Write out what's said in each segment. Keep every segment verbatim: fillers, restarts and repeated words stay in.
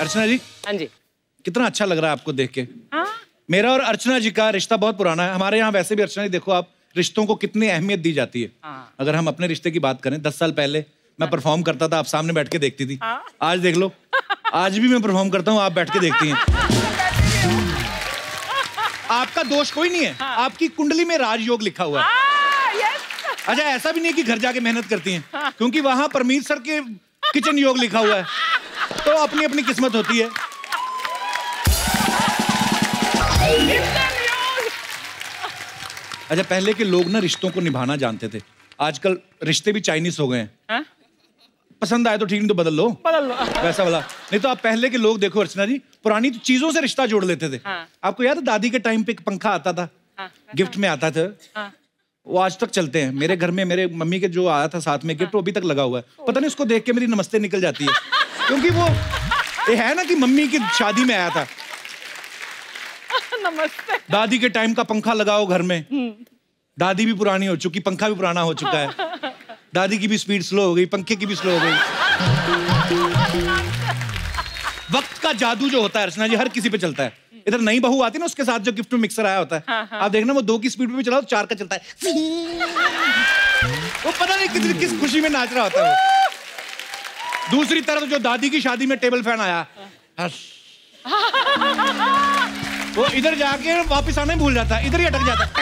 अर्चना जी। हाँ जी। कितना अच्छा लग रहा है आपको देख के। हाँ? मेरा और अर्चना जी का रिश्ता बहुत पुराना है। हमारे यहाँ वैसे भी अर्चना जी देखो आप, रिश्तों को कितनी अहमियत दी जाती है। हाँ। अगर हम अपने रिश्ते की बात करें, दस साल पहले मैं परफॉर्म करता था, आप सामने बैठ के देखती थी। हाँ? आज देख लो, आज भी मैं परफॉर्म करता हूँ, आप बैठ के देखती हैं। आपका दोष कोई नहीं है। हाँ। आपकी कुंडली में राजयोग लिखा हुआ है। अच्छा, ऐसा भी नहीं है कि घर जाके मेहनत करती हैं। हाँ। क्योंकि वहां परमीत सर के किचन योग लिखा हुआ है, तो अपनी अपनी किस्मत होती है। अच्छा, पहले के लोग ना रिश्तों को निभाना जानते थे। आजकल रिश्ते भी चाइनीज हो गए हैं। हा? पसंद आए तो ठीक, नहीं तो बदल लो, बदल लो। वैसा वाला नहीं तो आप पहले के लोग देखो अर्चना जी, पुरानी तो चीजों से रिश्ता जोड़ लेते थे। हाँ। आपको याद है दादी के टाइम पे एक पंखा आता था। हाँ। गिफ्ट में आता था। हाँ। वो आज तक चलते हैं मेरे घर में। मेरे मम्मी के जो आया था साथ में गिफ्ट, वो अभी तक लगा हुआ है। पता नहीं उसको देख के मेरी नमस्ते निकल जाती है, क्योंकि वो ये है ना कि मम्मी की शादी में आया था। नमस्ते। दादी के टाइम का पंखा लगाओ घर में। दादी भी पुरानी हो चुकी, पंखा भी पुराना हो चुका है। दादी की भी स्पीड स्लो हो गई, पंखे की भी स्लो हो गई। वक्त का जादू जो होता है अर्चना जी, हर किसी पे चलता है। इधर नई बहू आती है ना, उसके साथ जो गिफ्ट में मिक्सर आया होता है। हाँ, हाँ। आप देखना वो दो की स्पीड पे भी चलाओ, चार का चलता है। वो पता नहीं किस किस खुशी में नाच रहा होता है वो। दूसरी तरफ जो दादी की शादी में टेबल फैन आया, वो इधर जाके वापस आना ही भूल जाता है, इधर ही अटक जाता है।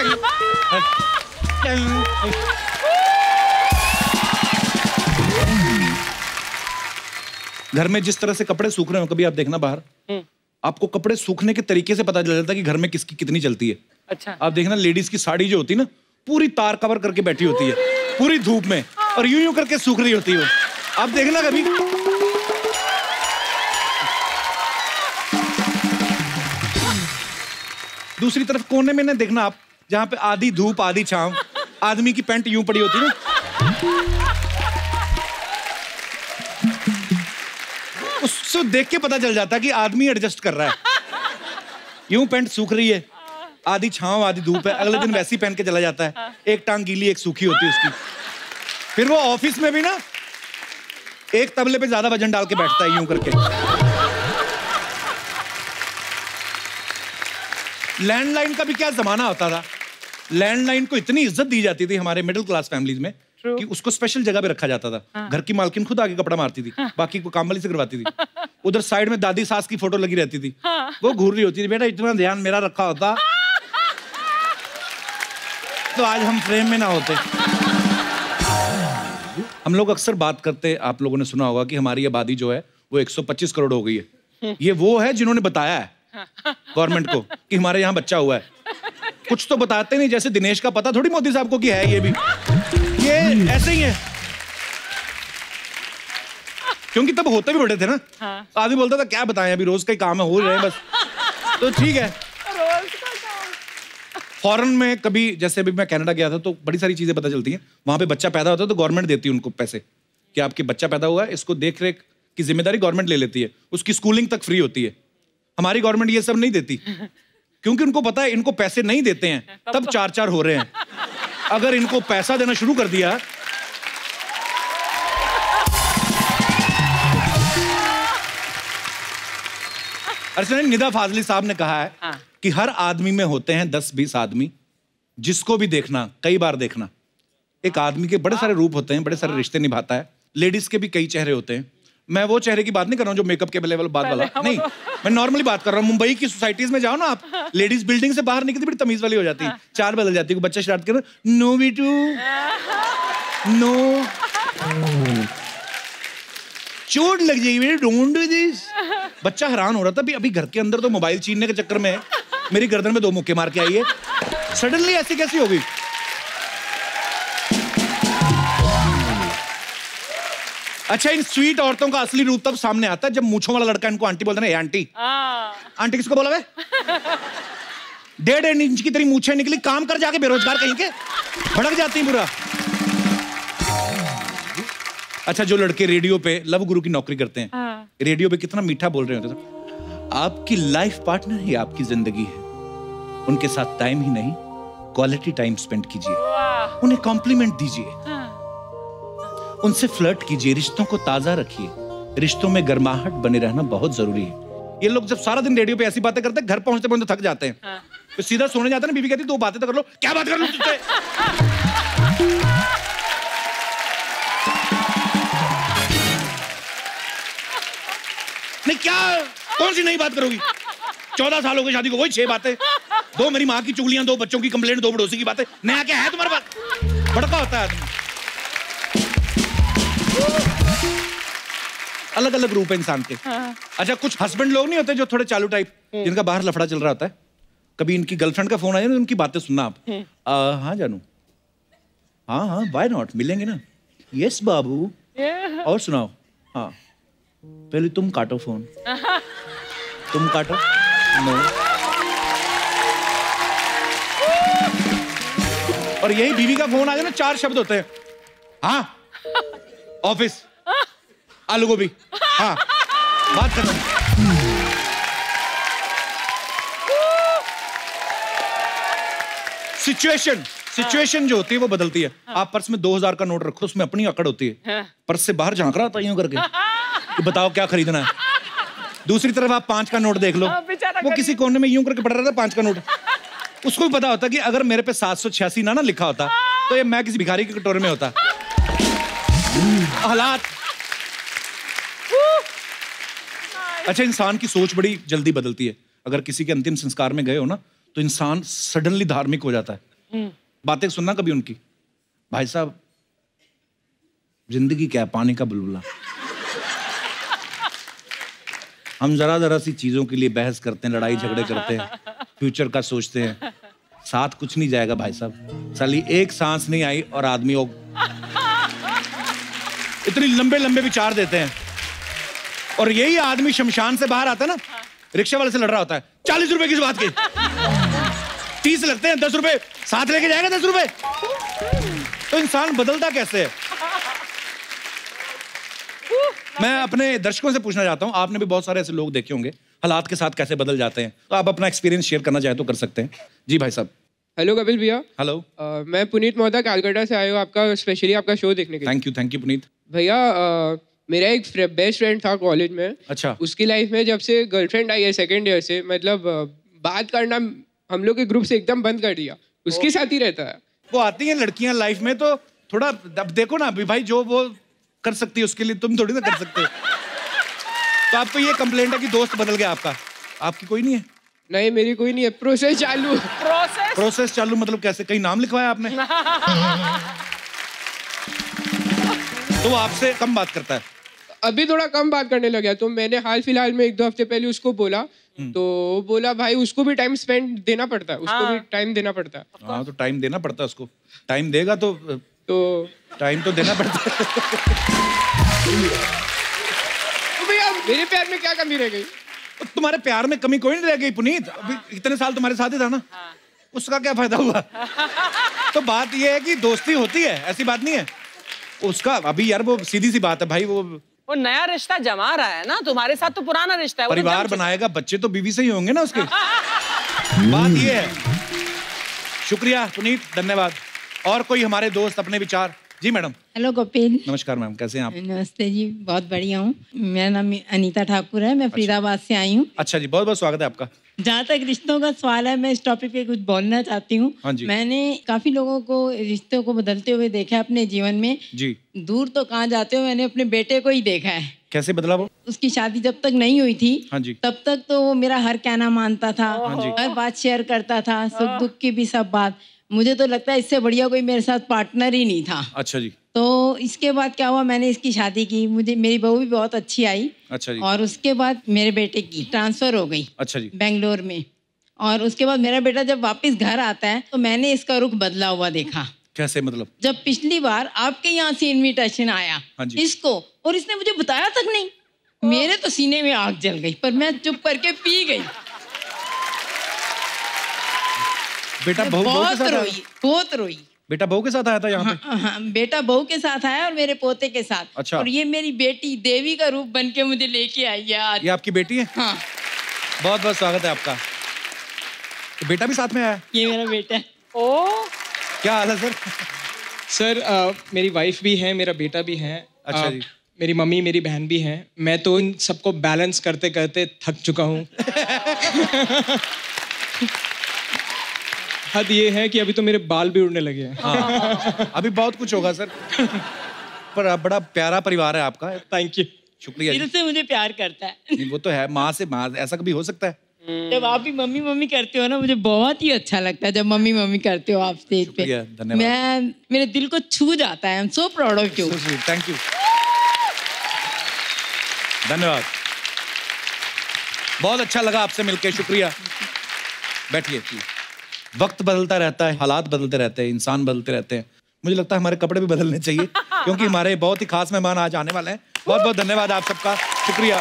घर में जिस तरह से कपड़े सूख रहे हो, कभी आप देखना बाहर, आपको कपड़े सूखने के तरीके से पता चल जाता है कि घर में किसकी कितनी चलती है। अच्छा। आप देखना लेडीज की साड़ी जो होती है ना, पूरी तार कवर करके बैठी होती है पूरी धूप में, और यूं यूं करके सूख रही होती है वो। आप देखना कभी। दूसरी तरफ कोने में ना देखना आप, जहां पे आधी धूप आधी छांव, आदमी की पैंट यूं पड़ी होती है ना, उससे देख के पता चल जाता है कि आदमी एडजस्ट कर रहा है। यूं पैंट सूख रही है, आधी छांव आधी धूप है, अगले दिन वैसी पहन के चला जाता है। एक टांग गीली एक सूखी होती है उसकी। फिर वो ऑफिस में भी ना एक तबले पे ज्यादा वजन डाल के बैठता है यूं करके। लैंडलाइन का भी क्या जमाना होता था। लैंडलाइन को इतनी इज्जत दी जाती थी हमारे मिडिल क्लास फैमिलीज में कि उसको स्पेशल जगह पे रखा जाता था। हाँ। घर की मालकिन खुद आके कपड़ा मारती थी। हाँ। बाकी को काम वाली से करवाती थी। उधर साइड में दादी सास की फोटो लगी रहती थी। हाँ। वो घूर रही होती थी, बेटा इतना ध्यान मेरा रखा होता तो आज हम फ्रेम में ना होते। हम लोग अक्सर बात करते, आप लोगों ने सुना होगा कि हमारी आबादी जो है वो एक सौ पच्चीस करोड़ हो गई है। ये वो है जिन्होंने बताया है गवर्नमेंट को कि हमारे यहाँ बच्चा हुआ है। कुछ तो बताते नहीं, जैसे दिनेश का पता थोड़ी मोदी साहब को कि है ये भी, ये ऐसे ही है। क्योंकि तब होते भी बड़े थे ना। हाँ। आदमी बोलता था क्या बताएं, अभी रोज का ही काम है, हो रहे हैं बस, तो ठीक है। रोज का काम। फॉरेन में कभी, जैसे अभी मैं कनाडा गया था, तो बड़ी सारी चीजें पता चलती हैं। वहां पे बच्चा पैदा होता है तो गवर्नमेंट देती है उनको पैसे कि आपके बच्चा पैदा हुआ है, इसको देख रेख की जिम्मेदारी गवर्नमेंट ले लेती है, उसकी स्कूलिंग तक फ्री होती है। हमारी गवर्नमेंट ये सब नहीं देती, क्योंकि उनको पता है इनको पैसे नहीं देते हैं तब चार चार हो रहे हैं। अगर इनको पैसा देना शुरू कर दिया, अर्चना, निदा फाजली साहब ने कहा है हाँ। कि हर आदमी में होते हैं दस बीस आदमी, जिसको भी देखना कई बार देखना। एक आदमी के बड़े सारे रूप होते हैं, बड़े सारे रिश्ते निभाता है। लेडीज के भी कई चेहरे होते हैं। मैं वो चेहरे की बात नहीं कर रहा हूँ जो मेकअप के लेवल बात वाला नहीं, मैं नॉर्मली बात कर रहा हूँ। मुंबई की सोसाइटीज में जाओ ना आप, लेडीज बिल्डिंग से बाहर निकलती बड़ी तमीज वाली हो जाती है, चार बदल जाती है। बच्चा शरारत कर, नो बेटू नो, चोट लग जाएगी बेटे, डोंट डू दिस। बच्चा हैरान हो रहा था, अभी अभी घर के अंदर तो मोबाइल छीनने के चक्कर में मेरी गर्दन में दो मुक्के मार के आई है, सडनली ऐसी कैसी हो गई। अच्छा, इन स्वीट औरतों का असली रूप तब सामने आता है जब मूंछों वाला लड़का इनको आंटी बोलता है ना, आंटी। आंटी किसको बोला वे? डेढ़ डेढ़ इंच की तेरी मूंछें निकली, काम कर जाके बेरोजगार कहीं के, भड़क जाती है पूरा। अच्छा, जो लड़के रेडियो पे लव गुरु की नौकरी करते हैं, हाँ। रेडियो पे कितना मीठा बोल रहे होते हैं, आपकी लाइफ पार्टनर ही आपकी जिंदगी है, उनके साथ टाइम ही नहीं क्वालिटी टाइम स्पेंड कीजिए, उन्हें कॉम्प्लीमेंट दीजिए, हाँ। उनसे फ्लर्ट कीजिए, रिश्तों को ताजा रखिए, रिश्तों में गर्माहट बने रहना बहुत जरूरी है। ये लोग जब सारा दिन रेडियो पे ऐसी बातें करते हैं, घर पहुंचते पहुंचते थक जाते हैं। हाँ। तो सीधा सोने जाते हैं ना, बीवी कहती दो बातें तो कर लो। क्या बात कर लो तुझसे? नहीं क्या, कौन सी नई बात करोगी? चौदह साल हो गए शादी को, वही छह बातें। दो मेरी माँ की चुगलियां, दो बच्चों की कंप्लेंट, दो पड़ोसी की बातें। नया क्या है तुम्हारे पास? भड़का होता है आदमी। अलग अलग रूप है इंसान के। हाँ। अच्छा, कुछ हस्बैंड लोग नहीं होते जो थोड़े चालू टाइप, जिनका बाहर लफड़ा चल रहा होता है। कभी इनकी गर्लफ्रेंड का फोन आया ना, उनकी बातें सुनना आप। आ, हाँ जानू, हाँ हाँ व्हाई नॉट, मिलेंगे ना। यस बाबू, और सुनाओ। हाँ, पहले तुम काटो फोन। तुम काटो। नो। और यही बीवी का फोन आ जाए ना, चार शब्द होते हैं। हाँ, ऑफिस, आलू गोभी, हाँ, बात खत्म। सिचुएशन सिचुएशन जो होती है वो बदलती है। आप पर्स में दो हजार का नोट रखो, उसमें अपनी अकड़ होती है। पर्स से बाहर झांक रहा होता है यूं करके कि बताओ क्या खरीदना है। दूसरी तरफ आप पांच का नोट देख लो, वो किसी कोने में यूं करके पड़ रहा था पांच का नोट। उसको भी पता होता कि अगर मेरे पे सात सौ छियासी ना ना लिखा होता तो ये मैं किसी भिखारी के कटोरे में होता। हालात। अच्छा, इंसान की सोच बड़ी जल्दी बदलती है। अगर किसी के अंतिम संस्कार में गए हो ना, तो इंसान सडनली धार्मिक हो जाता है। बातें सुनना कभी उनकी, भाई साहब जिंदगी क्या है, पानी का बुलबुला। हम जरा जरा सी चीजों के लिए बहस करते हैं, लड़ाई झगड़े करते हैं, फ्यूचर का सोचते हैं, साथ कुछ नहीं जाएगा भाई साहब। साली एक सांस नहीं आई और आदमी इतनी लंबे लंबे विचार देते हैं। और यही आदमी शमशान से बाहर आता है ना, रिक्शा वाले से लड़ रहा होता है, चालीस रुपए किस बात के, तीस लगते हैं, दस रुपए साथ लेके जाएगा, दस रुपए। तो इंसान बदलता कैसे है? मैं अपने दर्शकों से पूछना चाहता हूं, आपने भी बहुत सारे ऐसे लोग देखे होंगे, हालात के साथ कैसे बदल जाते हैं, तो आप अपना एक्सपीरियंस शेयर करना चाहें तो कर सकते हैं। जी भाई साहब। हेलो कपिल भैया। हेलो। uh, मैं पुनीत मोहता कलकत्ता से आया हूँ आपका स्पेशली आपका शो देखने के लिए। Thank you thank you Puneet. भैया uh, मेरा एक बेस्ट फ्रेंड था कॉलेज में। अच्छा। उसकी लाइफ में जब से गर्लफ्रेंड आई है सेकेंड ईयर से, मतलब uh, बात करना हम लोग के ग्रुप से एकदम बंद कर दिया। उसके साथ ही रहता है। वो आती हैं लड़कियां लाइफ में, तो थोड़ा अब देखो ना भाई, जो वो कर सकती है उसके लिए तुम थोड़ी ना कर सकते। तो आपको ये कंप्लेंट है कि दोस्त बदल गया आपका, आपकी कोई नहीं है? नहीं, मेरी कोई नहीं है। प्रोसेस चालू। प्रोसेस प्रोसेस चालू मतलब कैसे? कहीं नाम लिखवाया आपने? तो वो आपसे कम बात करता है? अभी थोड़ा कम बात करने लगा, तो मैंने हाल फिलहाल में एक दो हफ्ते पहले उसको बोला, तो बोला भाई उसको भी टाइम स्पेंड देना पड़ता है, उसको भी टाइम देना पड़ता है। हाँ, तो टाइम देना पड़ता है उसको। टाइम देगा तो तो टाइम तो देना पड़ता है। तो भैया मेरे प्यार में क्या कमी रह गई? तो तुम्हारे प्यार में कमी कोई नहीं रह गई पुनीत, अभी इतने साल तुम्हारे साथ ही था ना। हाँ। उसका क्या फायदा हुआ? तो बात ये है कि दोस्ती होती है, ऐसी बात नहीं है। उसका अभी यार वो सीधी सी बात है भाई, वो वो नया रिश्ता जमा रहा है ना, तुम्हारे साथ तो पुराना रिश्ता है। परिवार बनाएगा, बच्चे तो बीवी से ही होंगे ना उसके। बात ये है। शुक्रिया पुनीत, धन्यवाद। और कोई हमारे दोस्त अपने विचार? जी मैडम। हेलो कपिल। नमस्कार मैम, कैसे हैं आप? नमस्ते जी, बहुत बढ़िया हूँ। मेरा नाम अनीता ठाकुर है, मैं फरीदाबाद से आई हूँ। अच्छा जी, बहुत बहुत स्वागत है आपका। जहाँ तक रिश्तों का सवाल है, मैं इस टॉपिक पे कुछ बोलना चाहती हूँ। हाँ जी। मैंने काफी लोगों को रिश्तों को बदलते हुए देखा है अपने जीवन में। जी। दूर तो कहाँ जाते हो, मैंने अपने बेटे को ही देखा है। कैसे बदला वो? उसकी शादी जब तक नहीं हुई थी, हाँ जी, तब तक तो वो मेरा हर कहना मानता था। हाँ जी। हर बात शेयर करता था, सुख दुख की भी सब बात। मुझे तो लगता है इससे बढ़िया कोई मेरे साथ पार्टनर ही नहीं था। अच्छा जी। तो इसके बाद क्या हुआ, मैंने इसकी शादी की, मुझे मेरी बहू भी बहुत अच्छी आई। अच्छा जी। और उसके बाद मेरे बेटे की ट्रांसफर हो गई। अच्छा जी। बेंगलोर में। और उसके बाद मेरा बेटा जब वापस घर आता है तो मैंने इसका रुख बदला हुआ देखा। कैसे मतलब? जब पिछली बार आपके यहाँ से इनविटेशन आया इसको, और इसने मुझे बताया तक नहीं, मेरे तो सीने में आग जल गई, पर मैं चुप करके पी गई। बेटा बहू बहुत रोई, बहुत रोई। बेटा बहू के साथ आया था यहाँ पे? हाँ, हाँ, बेटा बहू के साथ आया और मेरे पोते के साथ। अच्छा। और ये मेरी बेटी देवी का रूप बन के मुझे लेके आई है आज। ये आपकी बेटी है? हाँ। बहुत बहुत स्वागत है आपका। तो बेटा भी साथ में आया? ये मेरा बेटा है। ओ, क्या हाल है सर? सर uh, मेरी वाइफ भी है, मेरा बेटा भी है। अच्छा जी। मेरी मम्मी मेरी बहन भी हैं। मैं तो इन सबको बैलेंस करते करते थक चुका हूँ। हद ये है कि अभी तो मेरे बाल भी उड़ने लगे हैं। हाँ, अभी बहुत कुछ होगा सर। पर अब बड़ा प्यारा परिवार है आपका। Thank you. शुक्रिया। दिल से मुझे प्यार करता है। नहीं, वो तो है, माँ से माँ, ऐसा कभी हो सकता है? जब आप भी मम्मी मम्मी करते हो ना, मुझे बहुत ही अच्छा लगता है जब मम्मी मम्मी करते हो आप स्टेज पे। धन्यवाद। मैं मेरे दिल को छू जाता है। I am so proud of you. Thank you. धन्यवाद। बहुत अच्छा लगा आपसे मिलके, शुक्रिया। बैठिए। वक्त बदलता रहता है, हालात बदलते रहते हैं, इंसान बदलते रहते हैं। मुझे लगता है हमारे कपड़े भी बदलने चाहिए, क्योंकि हमारे बहुत ही खास मेहमान आज आने वाले हैं। बहुत बहुत धन्यवाद आप सबका, शुक्रिया।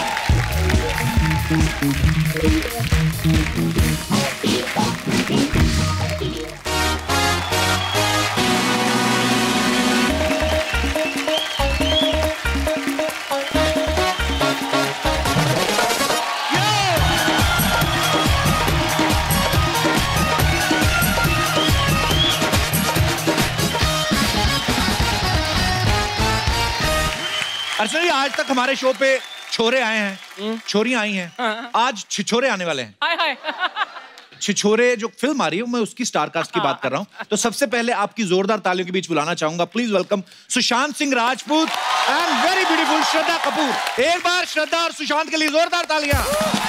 अर्चना जी, आज तक हमारे शो पे छोरे आए हैं, छोरियां आई हैं, आज छिछोरे आने वाले हैं। हाय हाय। छिछोरे जो फिल्म आ रही है, मैं उसकी स्टार कास्ट की बात कर रहा हूं। तो सबसे पहले आपकी जोरदार तालियों के बीच बुलाना चाहूंगा, please welcome Sushant Singh Rajput and very beautiful Shraddha Kapoor. एक बार श्रद्धा और सुशांत के लिए जोरदार तालियां।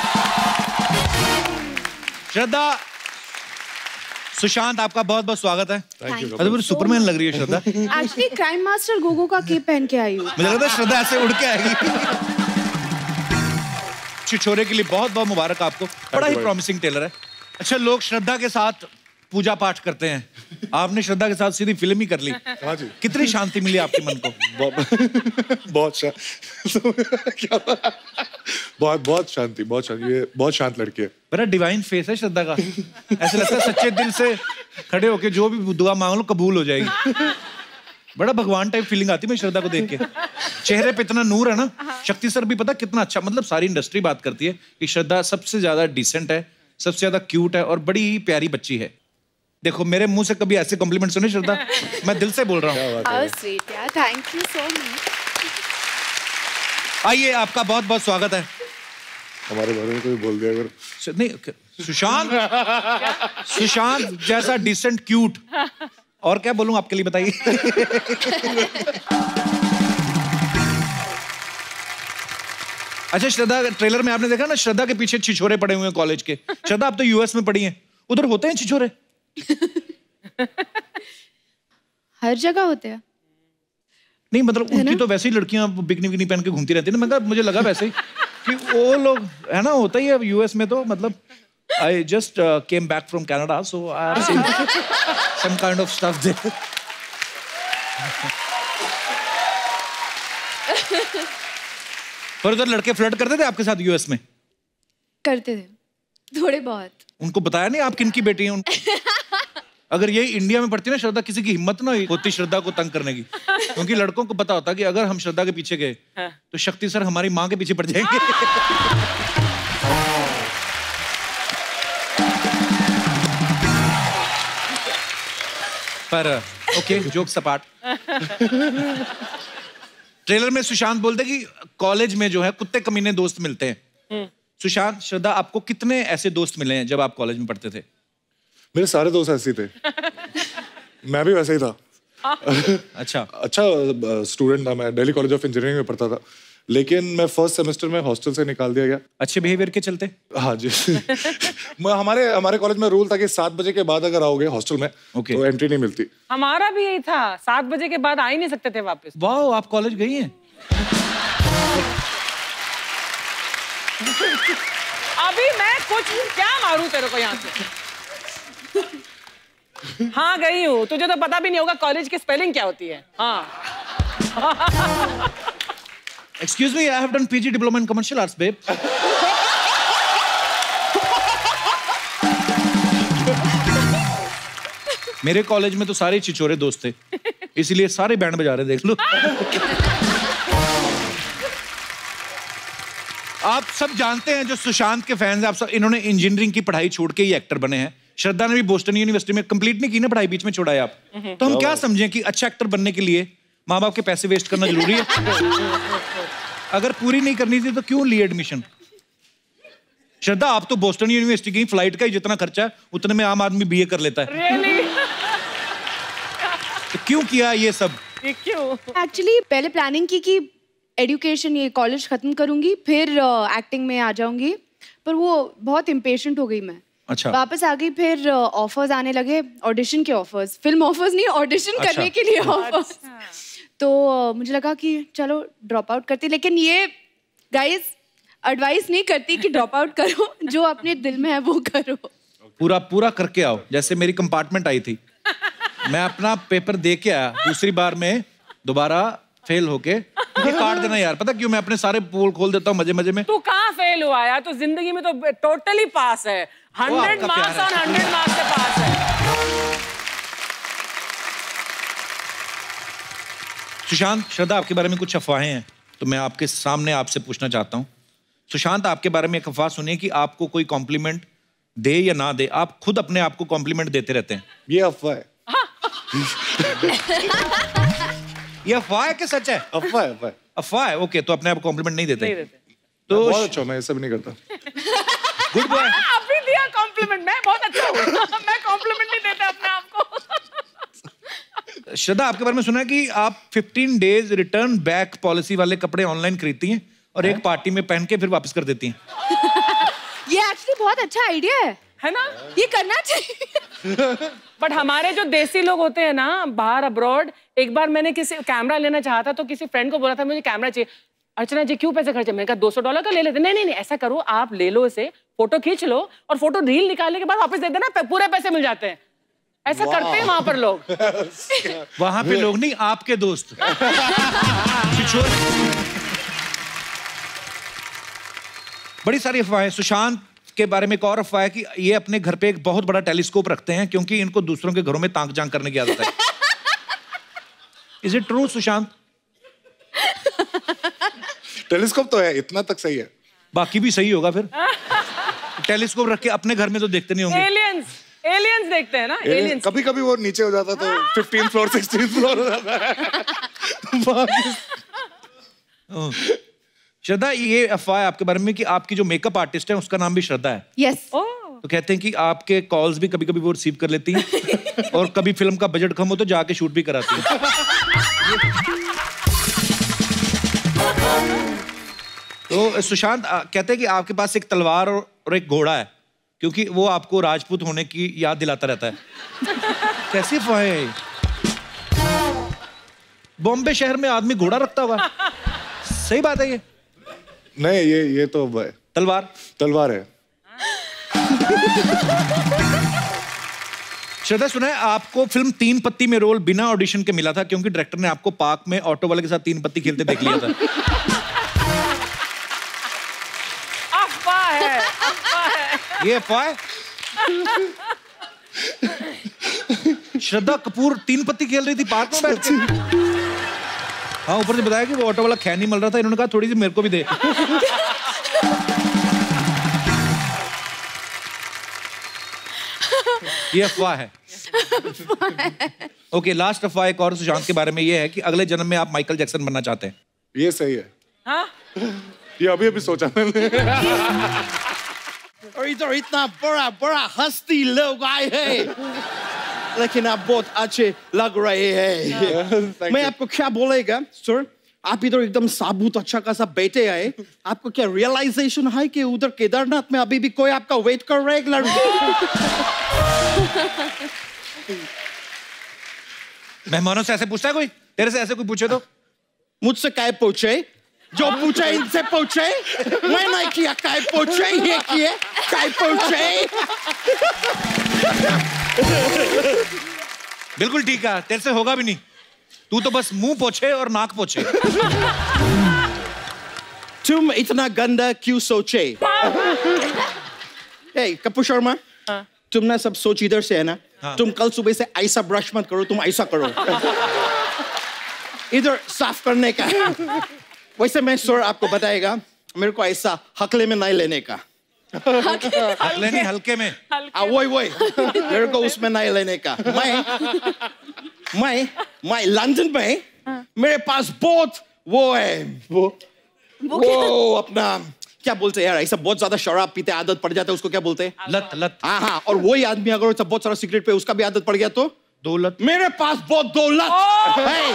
श्रद्धा, सुशांत, आपका बहुत बहुत स्वागत है। अरे सुपरमैन लग रही है Shraddha. Actually crime master Gogo का केप पहन के आई हूँ। मुझे लगता है श्रद्धा ऐसे उड़ के आएगी। छिछोरे के लिए बहुत बहुत मुबारक आपको, बड़ा ही प्रॉमिसिंग टेलर है। अच्छा, लोग श्रद्धा के साथ पूजा पाठ करते हैं, आपने श्रद्धा के साथ सीधी फिल्म ही कर ली। हाँ जी। कितनी शांति मिली आपके मन को? बहुत क्या बहुत बहुत शांति, बहुत शांति। ये बहुत शांत लड़की है। बड़ा डिवाइन फेस है श्रद्धा का, ऐसा लगता है सच्चे दिल से खड़े होके जो भी दुआ मांग लो कबूल हो जाएगी। बड़ा भगवान टाइप फीलिंग आती है मैं श्रद्धा को देख के। चेहरे पे इतना नूर है ना। शक्ति सर भी पता कितना अच्छा, मतलब सारी इंडस्ट्री बात करती है कि श्रद्धा सबसे ज्यादा डिसेंट है, सबसे ज्यादा क्यूट है और बड़ी ही प्यारी बच्ची है। देखो, मेरे मुंह से कभी ऐसे कॉम्प्लीमेंट सुने श्रद्धा? मैं दिल से बोल रहा हूँ। Thank you so much. आइए, आपका बहुत बहुत स्वागत है। हमारे बारे में कोई बोल दिया अगर? नहीं, सुशांत सुशांत जैसा डिसेंट क्यूट, और क्या बोलूं आपके लिए, बताइए। अच्छा श्रद्धा, ट्रेलर में आपने देखा ना, श्रद्धा के पीछे छिछोरे पड़े हुए हैं कॉलेज के। श्रद्धा, आप तो यूएस में पढ़ी हैं, उधर होते हैं छिछोरे? हर जगह होते हैं। नहीं मतलब उनकी तो वैसे ही लड़कियां बिकनी बिकनी पहन के घूमती रहती है ना, मतलब मुझे लगा वैसे ही कि वो लोग है ना, होता ही है यूएस में तो। मतलब I just uh, came back from Canada, so I have seen some kind of stuff there. पर उधर लड़के फ्लर्ट करते थे आपके साथ यूएस में? करते थे थोड़े बहुत। उनको बताया नहीं आप किनकी बेटी हैं? उन... अगर ये इंडिया में पढ़ती ना श्रद्धा, किसी की हिम्मत ना होती श्रद्धा को तंग करने की, क्योंकि लड़कों को पता होता कि अगर हम श्रद्धा के पीछे गए तो शक्ति सर हमारी माँ के पीछे पड़ जाएंगे। पर ओके, जोक सपाट। ट्रेलर में सुशांत बोलते कि कॉलेज में जो है कुत्ते कमीने दोस्त मिलते हैं। सुशांत, श्रद्धा, आपको कितने ऐसे दोस्त मिले हैं जब आप कॉलेज में पढ़ते थे? मेरे सारे दोस्त ऐसे थे। मैं भी वैसे ही था। अच्छा अच्छा स्टूडेंट था मैं, दिल्ली कॉलेज ऑफ इंजीनियरिंग में पढ़ता था, लेकिन मैं फर्स्ट सेमेस्टर में हॉस्टल से निकाल दिया गया। अच्छे बिहेवियर के चलते? हाँ जी। हमारे हमारे कॉलेज में रूल था कि सात बजे के बाद अगर आओगे हॉस्टल में okay. तो एंट्री नहीं मिलती। हमारा भी यही था, सात बजे के बाद आ ही नहीं सकते थे वापस। वाह, आप कॉलेज गई हैं? अभी मैं कुछ क्या मारूं तेरे को यहाँ से? हाँ गई हूँ, तुझे तो पता भी नहीं होगा कॉलेज की स्पेलिंग क्या होती है। हाँ। Excuse me, I have done P G diploma in commercial arts, babe. मेरे कॉलेज में तो सारे छिछोरे दोस्त थे, इसीलिए सारे बैंड बजा रहे, देख लो। आप सब जानते हैं, जो सुशांत के फैंस हैं, आप सब, इन्होंने इंजीनियरिंग की पढ़ाई छोड़ के ही एक्टर बने हैं। श्रद्धा ने भी बोस्टन यूनिवर्सिटी में कंप्लीट नहीं की ना पढ़ाई, बीच में छोड़ा है आप। तो हम क्या समझें कि अच्छा एक्टर बनने के लिए माँ बाप के पैसे वेस्ट करना जरूरी है? अगर पूरी नहीं करनी थी तो क्यों ली एडमिशन? श्रद्धा, आप तो बोस्टन यूनिवर्सिटी गई, फ्लाइट का ही जितना खर्चा है उतने में आम आदमी बीए कर लेता है। Really? तो क्यों किया ये सब? ये क्यों? एक्चुअली पहले प्लानिंग की कि एजुकेशन ये कॉलेज खत्म करूंगी फिर एक्टिंग uh, में आ जाऊंगी, पर वो बहुत इम्पेशेंट हो गई मैं। अच्छा। वापस आ गई, फिर ऑफर्स uh, आने लगे, ऑडिशन के ऑफर्स, फिल्म ऑफर्स नहीं, ऑडिशन अच्छा। करने के लिए ऑफर्स। अच्छा। तो uh, मुझे लगा कि चलो ड्रॉप आउट करती, लेकिन ये गाइस एडवाइस नहीं करती कि ड्रॉप आउट करो, जो अपने दिल में है वो करो। पूरा पूरा करके आओ। जैसे मेरी कंपार्टमेंट आई थी, मैं अपना पेपर दे के आया, दूसरी बार में दोबारा फेल होके, ये काट देना यार। पता क्यों? मैं अपने सारे पोल खोल देता हूँ मजे मजे में। तू कहाँ फेल हुआ यार? तू जिंदगी में तो टोटली पास है, हंड्रेड मार्क्स और हंड्रेड मार्क्स से पास है। सुशांत, श्रद्धा आपके बारे में कुछ अफवाहें हैं, तो मैं आपके सामने आपसे पूछना चाहता हूँ। सुशांत, आपके बारे में एक अफवाह सुनिए कि आपको कोई कॉम्प्लीमेंट दे या ना दे, आप खुद अपने आप को कॉम्प्लीमेंट देते रहते हैं। ये अफवाह है। ये अफवाह है कि सच है? अफवाह है, अफवाह है। अफवाह है, ओके। तो अपने आप को कॉम्प्लीमेंट नहीं देते? नहीं देते। तो बहुत अच्छा, मैं ऐसा भी नहीं करता। Good boy. अभी दिया कॉम्प्लीमेंट, मैं बहुत अच्छा हूँ। मैं कॉम्प्लीमेंट नहीं देता अपने आप को। श्रद्धा, आपके बारे में सुना है कि आप fifteen days return back policy वाले कपड़े ऑनलाइन खरीदती हैं और एक पार्टी में पहन के फिर वापस कर देती हैं। ये एक्चुअली बहुत अच्छा आइडिया है, है ना? ये करना चाहिए। बट हमारे जो देसी लोग होते हैं ना बाहर अब्रॉड, एक बार मैंने किसी कैमरा लेना चाहा था तो किसी फ्रेंड को बोला था मुझे कैमरा चाहिए। अर्चना जी क्यों पैसे खर्चे? मैंने कहा दो सौ डॉलर का ले लेते। नहीं नहीं नहीं, ऐसा करो, आप ले लो इसे, फोटो खींच लो और फोटो रील निकालने के बाद वापस दे देना, पूरे पैसे मिल जाते हैं। ऐसा करते हैं वहां पर लोग। वहां पे लोग नहीं, आपके दोस्त। बड़ी सारी अफवाहें। सुशांत के बारे में एक और अफवाह है कि ये अपने घर पे एक बहुत बड़ा टेलीस्कोप रखते हैं क्योंकि इनको दूसरों के घरों में ताक झांक करने की आदत है। Is it true Sushant? Telescope तो है, इतना तक सही है। बाकी भी सही होगा फिर। टेलीस्कोप रख के अपने घर में तो देखते नहीं होंगे। एलियंस, एलियंस देखते हैं ना, एलियंस। कभी कभी वो नीचे हो जाता तो फिफ्टीन फ्लोर सिक्सटीन फ्लोर हो जाता है। श्रद्धा, ये अफवाह है आपके बारे में कि आपकी जो मेकअप आर्टिस्ट है उसका नाम भी श्रद्धा है। यस। तो कहते हैं कि आपके कॉल्स भी कभी कभी वो रिसीव कर लेती हैं और कभी फिल्म का बजट कम हो तो जाके शूट भी कराती हैं। तो सुशांत कहते हैं कि आपके पास एक तलवार और एक घोड़ा है क्योंकि वो आपको राजपूत होने की याद दिलाता रहता है। कैसी अफवाह है? बॉम्बे शहर में आदमी घोड़ा रखता होगा, सही बात है ये? नहीं, ये ये तो तलवार तलवार है। श्रद्धा, सुना है आपको फिल्म तीन पत्ती में रोल बिना ऑडिशन के मिला था क्योंकि डायरेक्टर ने आपको पार्क में ऑटो वाले के साथ तीन पत्ती खेलते देख लिया था। अफवाह है, अफवाह है। ये अफवाह है? श्रद्धा कपूर तीन पत्ती खेल रही थी पार्क में बैठ के। हाँ, ऊपर से बताया कि वो ऑटो वाला खैर नहीं मिल रहा था, इन्होंने कहा थोड़ी सी मेरे को भी दे। ये अफवाह है। ओके, लास्ट अफवाह एक और सुशांत के बारे में ये है कि अगले जन्म में आप माइकल जैक्सन बनना चाहते हैं। ये सही है। हाँ? ये अभी अभी सोचा मैंने। और इधर इतना बड़ा बड़ा हस्ती लोग आए हैं, लेकिन आप बहुत अच्छे लग रहे हैं। मैं आपको क्या बोलेगा सर, आप इधर एकदम साबुत अच्छा खासा बैठे आए, आपको क्या रियलाइजेशन है कि उधर केदारनाथ में अभी भी कोई आपका वेट कर रहा है एक लड़की? मेहमानों से ऐसे पूछता है कोई? तेरे से ऐसे कोई पूछे तो? मुझसे काय पूछे? जो पूछे इनसे पूछे। मैं नहीं किया, काय पूछे, ये किए, काय पूछे। बिल्कुल ठीक है, तेरे से होगा भी नहीं। तू तो बस मुंह पोछे और नाक पोछे। तुम इतना गंदा क्यों सोचे? hey, कपूर शर्मा, तुम ना सब सोच इधर से है ना। हाँ। तुम कल सुबह से ऐसा ब्रश मत करो, तुम ऐसा करो। इधर साफ करने का। वैसे मैं सर आपको बताएगा, मेरे को ऐसा हकले में नहीं लेने का। हकले नहीं, हल्के में। आ, वही वही मेरे को उसमें नहीं लेने का। मैं मैं मैं लंदन में मेरे पास बहुत वो है वो वो अपना क्या बोलते हैं यार, ऐसा बहुत ज्यादा शराब पीते आदत पड़ जाता है, उसको क्या बोलते हैं? लत लत। हाँ हाँ, और वही आदमी अगर बहुत सारा सिगरेट पे उसका भी आदत पड़ गया तो दौलत। मेरे पास बहुत दौलत है।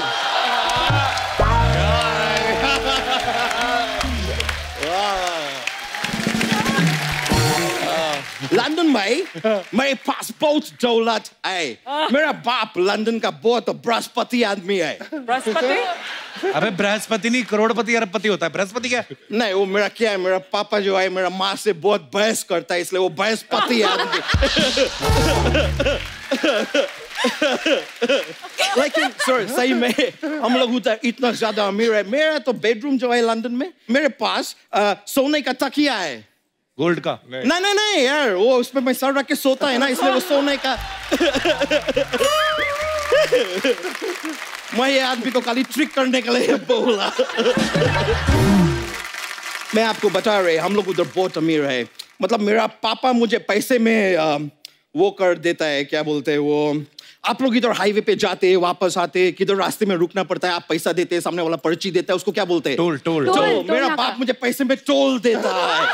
लंदन में मेरे पास बहुत दौलत है। मेरा बाप लंदन का बहुत बृहस्पति आदमी है। बृहस्पति? अबे बृहस्पति नहीं, करोड़पति अरबपति होता है। बृहस्पति क्या है? नहीं, वो मेरा क्या है, मेरा पापा जो है मेरा माँ से बहुत बहस करता है, इसलिए वो बृहस्पति आदमी। लेकिन सर सही में हम लोग उधर इतना ज्यादा अमीर है। मेरा तो बेडरूम जो है लंदन में, मेरे पास आ, सोने का तकिया है। गोल्ड का? नहीं नहीं नहीं यार, वो उसमें मैं सर रख के सोता है ना, इसलिए वो सोने का। मैं ये आदमी को खाली ट्रिक करने के लिए बोला। मैं आपको बता रहे, हम लोग उधर बहुत अमीर है। मतलब मेरा पापा मुझे पैसे में आ, वो कर देता है, क्या बोलते हैं वो, आप लोग इधर हाईवे पे जाते हैं वापस आते, किधर रास्ते में रुकना पड़ता है, आप पैसा देते हैं, सामने वाला पर्ची देता है, उसको क्या बोलते हैं? टोल। टोल, टोल, टोल मेरा बाप मुझे पैसे में टोल देता है।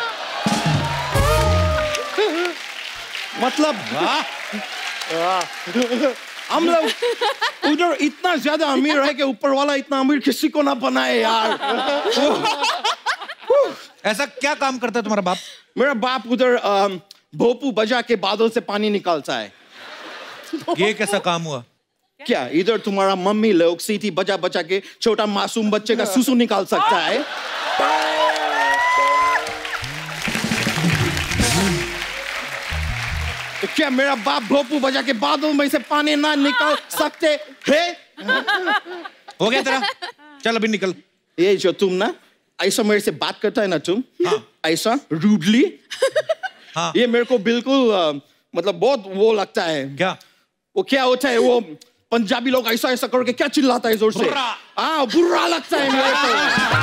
मतलब हम लोग उधर इतना ज्यादा अमीर है कि ऊपर वाला इतना अमीर किसी को ना बनाए यार। ऐसा क्या काम करता है तुम्हारा बाप? मेरा बाप उधर भोपू बजा के बादल से पानी निकालता है। ये कैसा काम हुआ? क्या इधर तुम्हारा मम्मी लोग सीटी बजा बजा के छोटा मासूम बच्चे का सुसु निकाल सकता है? तो क्या मेरा बाप भोपू बजा के बादल में से पानी ना निकाल सकते हैं? हो गया तेरा, चल अभी निकल। ये जो तुम ना ऐसा मेरे से बात करता है ना तुम, हाँ। ऐसा रूडली, हाँ। ये मेरे को बिल्कुल आ, मतलब बहुत वो लगता है। क्या वो क्या होता है, वो पंजाबी लोग ऐसा ऐसा करके क्या चिल्लाता है जोर से, हाँ बुरा लगता है मेरे को।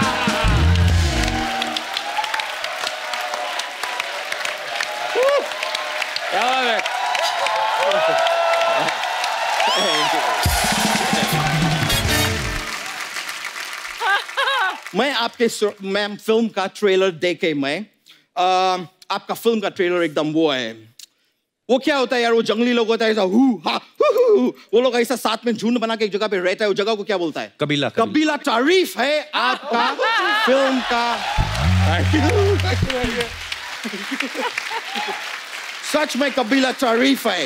मैं आपके मैम फिल्म का ट्रेलर देखे, मैं आ, आपका फिल्म का ट्रेलर एकदम वो है, वो क्या होता है यार, वो जंगली लोग होता है ऐसा हु हा हु हु, वो लोग ऐसा साथ में झुंड बना के एक जगह पे रहता है, वो जगह को क्या बोलता है? कबीला। कबीला तारीफ है आपका फिल्म का। सच में कबीला तारीफ है,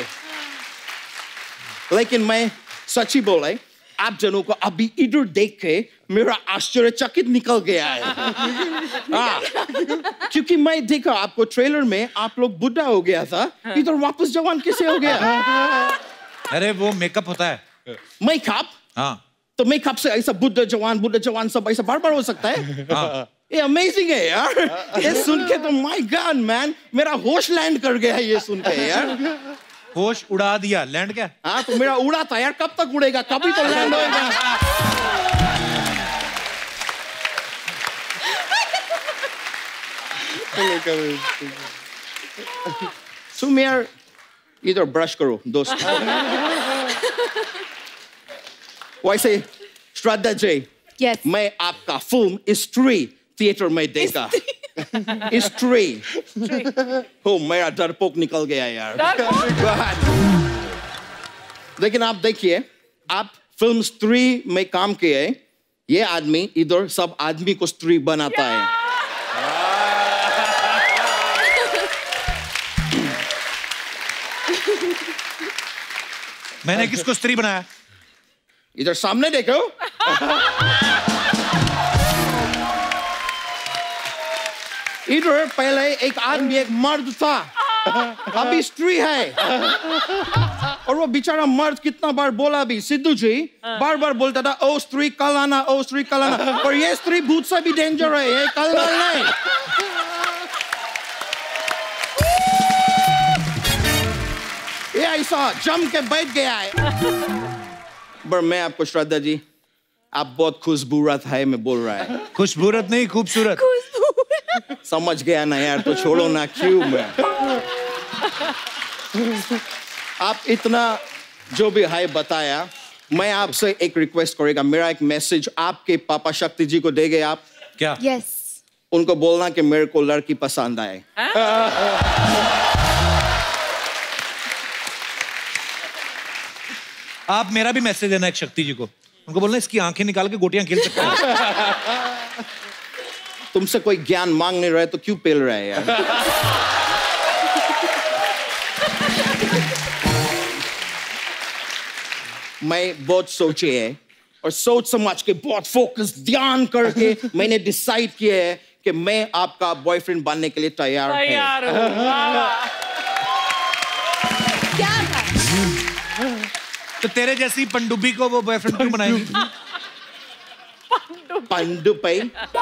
लेकिन मैं सच ही बोला, आप जनों को अभी इधर देख के मेरा आश्चर्यचकित निकल गया है। हाँ, क्योंकि मैं देखा आपको ट्रेलर में आप लोग बुढ़ा हो गया था, इधर वापस जवान कैसे हो गया? अरे वो मेकअप होता है। मेकअप? हाँ। तो मेकअप से ऐसा बुढ़ा जवान बुढ़ा जवान सब ऐसा बार बार हो सकता है? हाँ। ये अमेजिंग है यार, ये सुन के तो माय गॉड मैन, मेरा होश लैंड कर गया ये सुन के यार। होश उड़ा दिया, लैंड क्या? हाँ तो मेरा उड़ा था यार, कब तक उड़ेगा, कभी तो लैंड होएगा। तुम यार इधर ब्रश करो दोस्त। वैसे श्रद्धा जी, yes. मैं आपका फिल्म स्त्री थिएटर में देखा। स्त्री, हो मेरा डरपोक निकल गया यार। लेकिन आप देखिए, आप फिल्म स्त्री में काम किए, ये आदमी इधर सब आदमी को स्त्री बनाता है। मैंने किसको स्त्री बनाया? इधर सामने देखो। इधर पहले एक आदमी एक मर्द था, अभी स्त्री है। और वो बेचारा मर्द कितना बार बोला भी, सिद्धू जी बार बार बोलता था ओ स्त्री कल आना, ओ स्त्री कल आना। और ये स्त्री भूत से भी डेंजर है, ये कल नहीं। ये ऐसा जम के बैठ गया है। पर मैं आपको श्रद्धा जी, आप बहुत खुशबूरत है, मैं बोल रहा है। खुशबूरत नहीं, खूबसूरत। समझ गया ना यार, तो छोड़ो ना, क्यों मैं। आप इतना जो भी है बताया, मैं आपसे एक रिक्वेस्ट करेगा, मेरा एक मैसेज आपके पापा शक्ति जी को देंगे आप? क्या? यस। उनको बोलना कि मेरे को लड़की पसंद आए। आप मेरा भी मैसेज देना एक शक्ति जी को, उनको बोलना इसकी आंखें निकाल के गोटियां खेल सकते हैं। तुमसे कोई ज्ञान मांग नहीं रहे तो क्यों पेल रहे हैं यार? मैं बहुत सोचे है और सोच समझ के बहुत फोकस ध्यान करके मैंने डिसाइड किया है कि मैं आपका बॉयफ्रेंड बनने के लिए तैयार हूं। तैयार हूं। क्या था? तो तेरे जैसी पंडुबी को वो बॉयफ्रेंड क्यों बनाएगी? पंडुबी?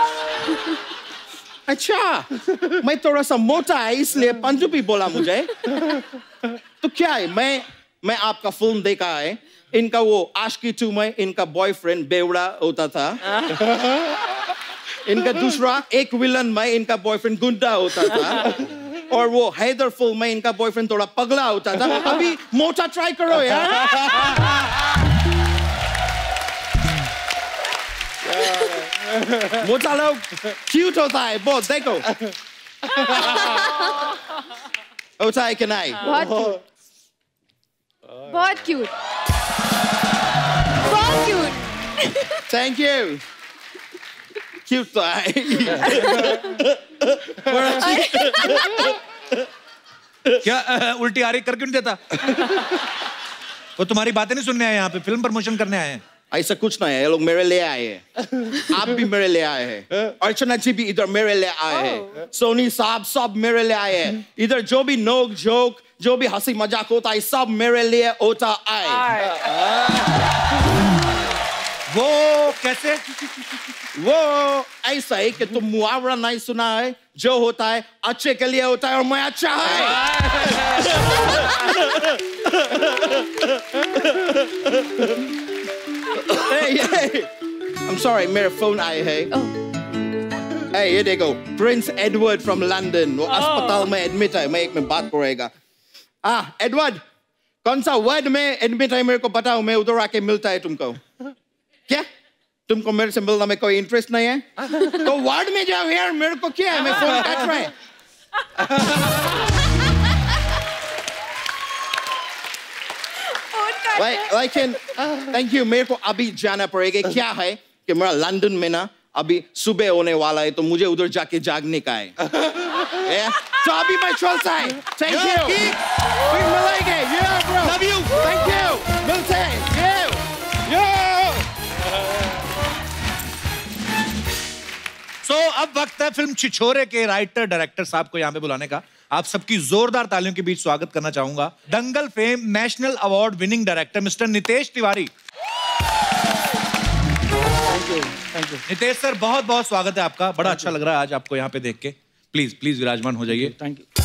अच्छा, मैं थोड़ा सा मोटा है इसलिए पंडुबी बोला मुझे। तो क्या है, मैं मैं आपका फिल्म देखा है, इनका वो आशिकी टू में इनका बॉयफ्रेंड बेवड़ा होता था। इनका दूसरा एक विलन में इनका बॉयफ्रेंड गुंडा होता था, और वो हैदर फिल्म में इनका बॉयफ्रेंड थोड़ा पगला होता था। अभी मोटा ट्राई करो यार। मोटा लोग क्यूट होता है बहुत, देखो। होता है कि नहीं? बहुत क्यूट, बहुत क्यूट, बहुत क्यूट। Thank you. क्यूट तो है। क्या uh, उल्टी आरी कर क्यों नहीं देता? वो तुम्हारी बातें नहीं सुनने आए यहाँ पे, फिल्म प्रमोशन करने आए हैं। ऐसा कुछ नहीं है, ये लोग मेरे लिए आए हैं। आप भी मेरे लिए आए हैं, अर्चना जी भी इधर मेरे लिए आए हैं, सोनी साहब सब मेरे लिए आए हैं। इधर जो भी नोक जोक, जो भी हंसी मजाक होता है, सब मेरे लिए होता है। वो कैसे? वो ऐसा है कि तुम मुहावरा नहीं सुना है, जो होता है अच्छे के लिए होता है और मैं अच्छा है। hey, hey. I'm sorry, मेरा फोन आया है। Hey, ये देखो, प्रिंस एडवर्ड फ्रॉम लंदन, वो अस्पताल में एडमिट है, मैं एक में बात करेगा। ah, एडवर्ड, कौन सा वार्ड में एडमिट है मेरे को बताओ, मैं उधर आके मिलता है तुमको। क्या तुमको मेरे से मिलना में कोई इंटरेस्ट नहीं है? तो वार्ड में जाओ यार, मेरे को क्या है, मैं फोन काट रहा है। लेकिन थैंक यू, मेरे को अभी जाना पड़ेगा। क्या है कि मेरा लंदन में ना अभी सुबह होने वाला है, तो मुझे उधर जाके जागने का है। तो अभी मैं चलता है। थैंक यू, फिर मिलेंगे। Yeah, bro. Love you. Thank you. मिलते हैं। सो so, अब वक्त है फिल्म छिछोरे के राइटर डायरेक्टर साहब को यहाँ पे बुलाने का। आप सबकी जोरदार तालियों के बीच स्वागत करना चाहूंगा Dangal fame national award winning director mister Nitesh Tiwari. Thank you, thank you. Nitesh sir, बहुत बहुत स्वागत है आपका। बड़ा अच्छा लग रहा है आज आपको यहाँ पे देख के। प्लीज प्लीज विराजमान हो जाइए। Thank you.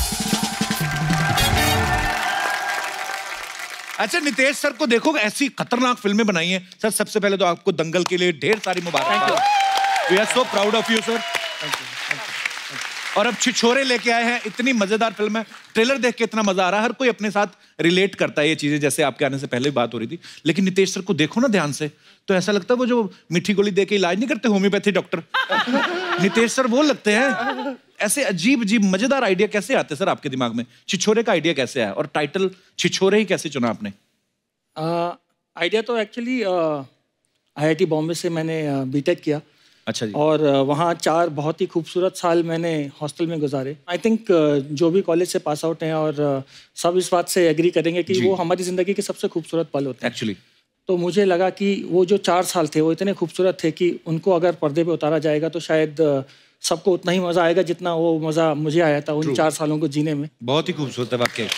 अच्छा नितेश सर को देखो, ऐसी खतरनाक फिल्में बनाई हैं सर। सबसे पहले तो आपको दंगल के लिए ढेर सारी मुबारक। We are so proud of you sir. और अब छिछोरे लेके आए हैं, इतनी मजेदार फिल्म है। ट्रेलर देख के इतना मजा आ रहा है, हर कोई अपने साथ रिलेट करता है ये चीजें, जैसे आपके आने से पहले भी बात हो रही थी। लेकिन नितेश सर को देखो ना ध्यान से, तो ऐसा लगता है वो जो मीठी गोली दे के इलाज नहीं करते होम्योपैथी डॉक्टर, नितेश सर वो लगते हैं। ऐसे अजीब अजीब मजेदार आइडिया कैसे आते हैं सर आपके दिमाग में? छिछोरे का आइडिया कैसे आया और टाइटल छिछोरे ही कैसे चुना आपने? आइडिया तो actually I I T Bombay से मैंने बीटेक किया। अच्छा जी। और वहाँ चार बहुत ही खूबसूरत साल मैंने हॉस्टल में गुजारे। आई थिंक जो भी कॉलेज से पास आउट हैं और सब इस बात से एग्री करेंगे कि वो हमारी ज़िंदगी के सबसे खूबसूरत पल होते हैं एक्चुअली। तो मुझे लगा कि वो जो चार साल थे वो इतने खूबसूरत थे कि उनको अगर पर्दे पे उतारा जाएगा तो शायद सबको उतना ही मज़ा आएगा जितना वो मज़ा मुझे आया था उन चार सालों को जीने में। बहुत ही खूबसूरत है वाकई।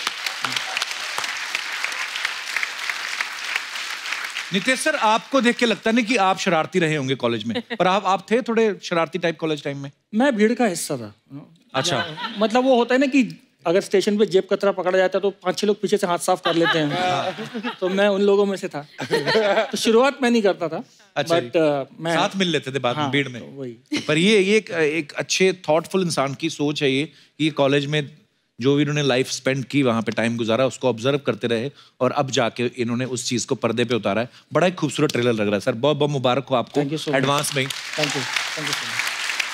नितेश सर, आपको देख के लगता नहीं कि आप शरारती रहे होंगे कॉलेज में, पर आप आप थे थोड़े शरारती टाइप कॉलेज टाइम में? मैं भीड़ का हिस्सा था। अच्छा। मतलब वो होता है ना कि अगर स्टेशन पे जेब कतरा पकड़ा जाता है तो पांच छह लोग पीछे से हाथ साफ कर लेते हैं। तो मैं उन लोगों में से था। तो शुरुआत मैं नहीं करता था। अच्छा। बट uh, मैं साथ मिल लेते थे बाद में। हाँ, भीड़ में। वही। पर ये ये एक, एक अच्छे थॉटफुल इंसान की सोच है ये कि कॉलेज में जो भी इन्होंने लाइफ स्पेंड की वहाँ पे टाइम गुजारा उसको ऑब्जर्व करते रहे और अब जाके इन्होंने उस चीज़ को पर्दे पे उतारा है। बड़ा ही खूबसूरत ट्रेलर लग रहा है सर, बहुत बहुत मुबारक हो आपको एडवांस में। Thank you thank you so much.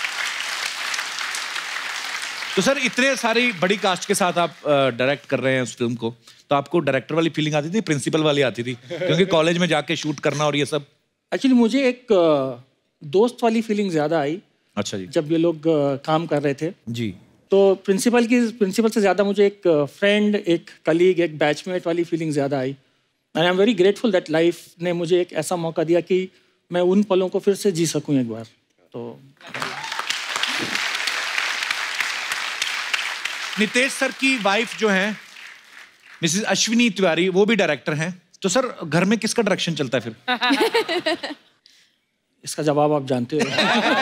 तो सर इतने सारी बड़ी कास्ट के साथ आप डायरेक्ट कर रहे हैं उस फिल्म को, तो आपको डायरेक्टर वाली फीलिंग आती थी, प्रिंसिपल वाली आती थी? क्योंकि कॉलेज में जाके शूट करना और ये सब। एक्चुअली मुझे एक दोस्त वाली फीलिंग ज्यादा आई। अच्छा जी। जब ये लोग काम कर रहे थे जी, तो प्रिंसिपल की प्रिंसिपल से ज्यादा मुझे एक फ्रेंड, एक कलीग, एक बैचमेट वाली फीलिंग ज्यादा आई। And I am very grateful that life ने मुझे एक ऐसा मौका दिया कि मैं उन पलों को फिर से जी सकूं एक बार। तो नितेश सर की वाइफ जो है मिसेस अश्विनी तिवारी, वो भी डायरेक्टर हैं। तो सर घर में किसका डायरेक्शन चलता है फिर? इसका जवाब आप जानते हो।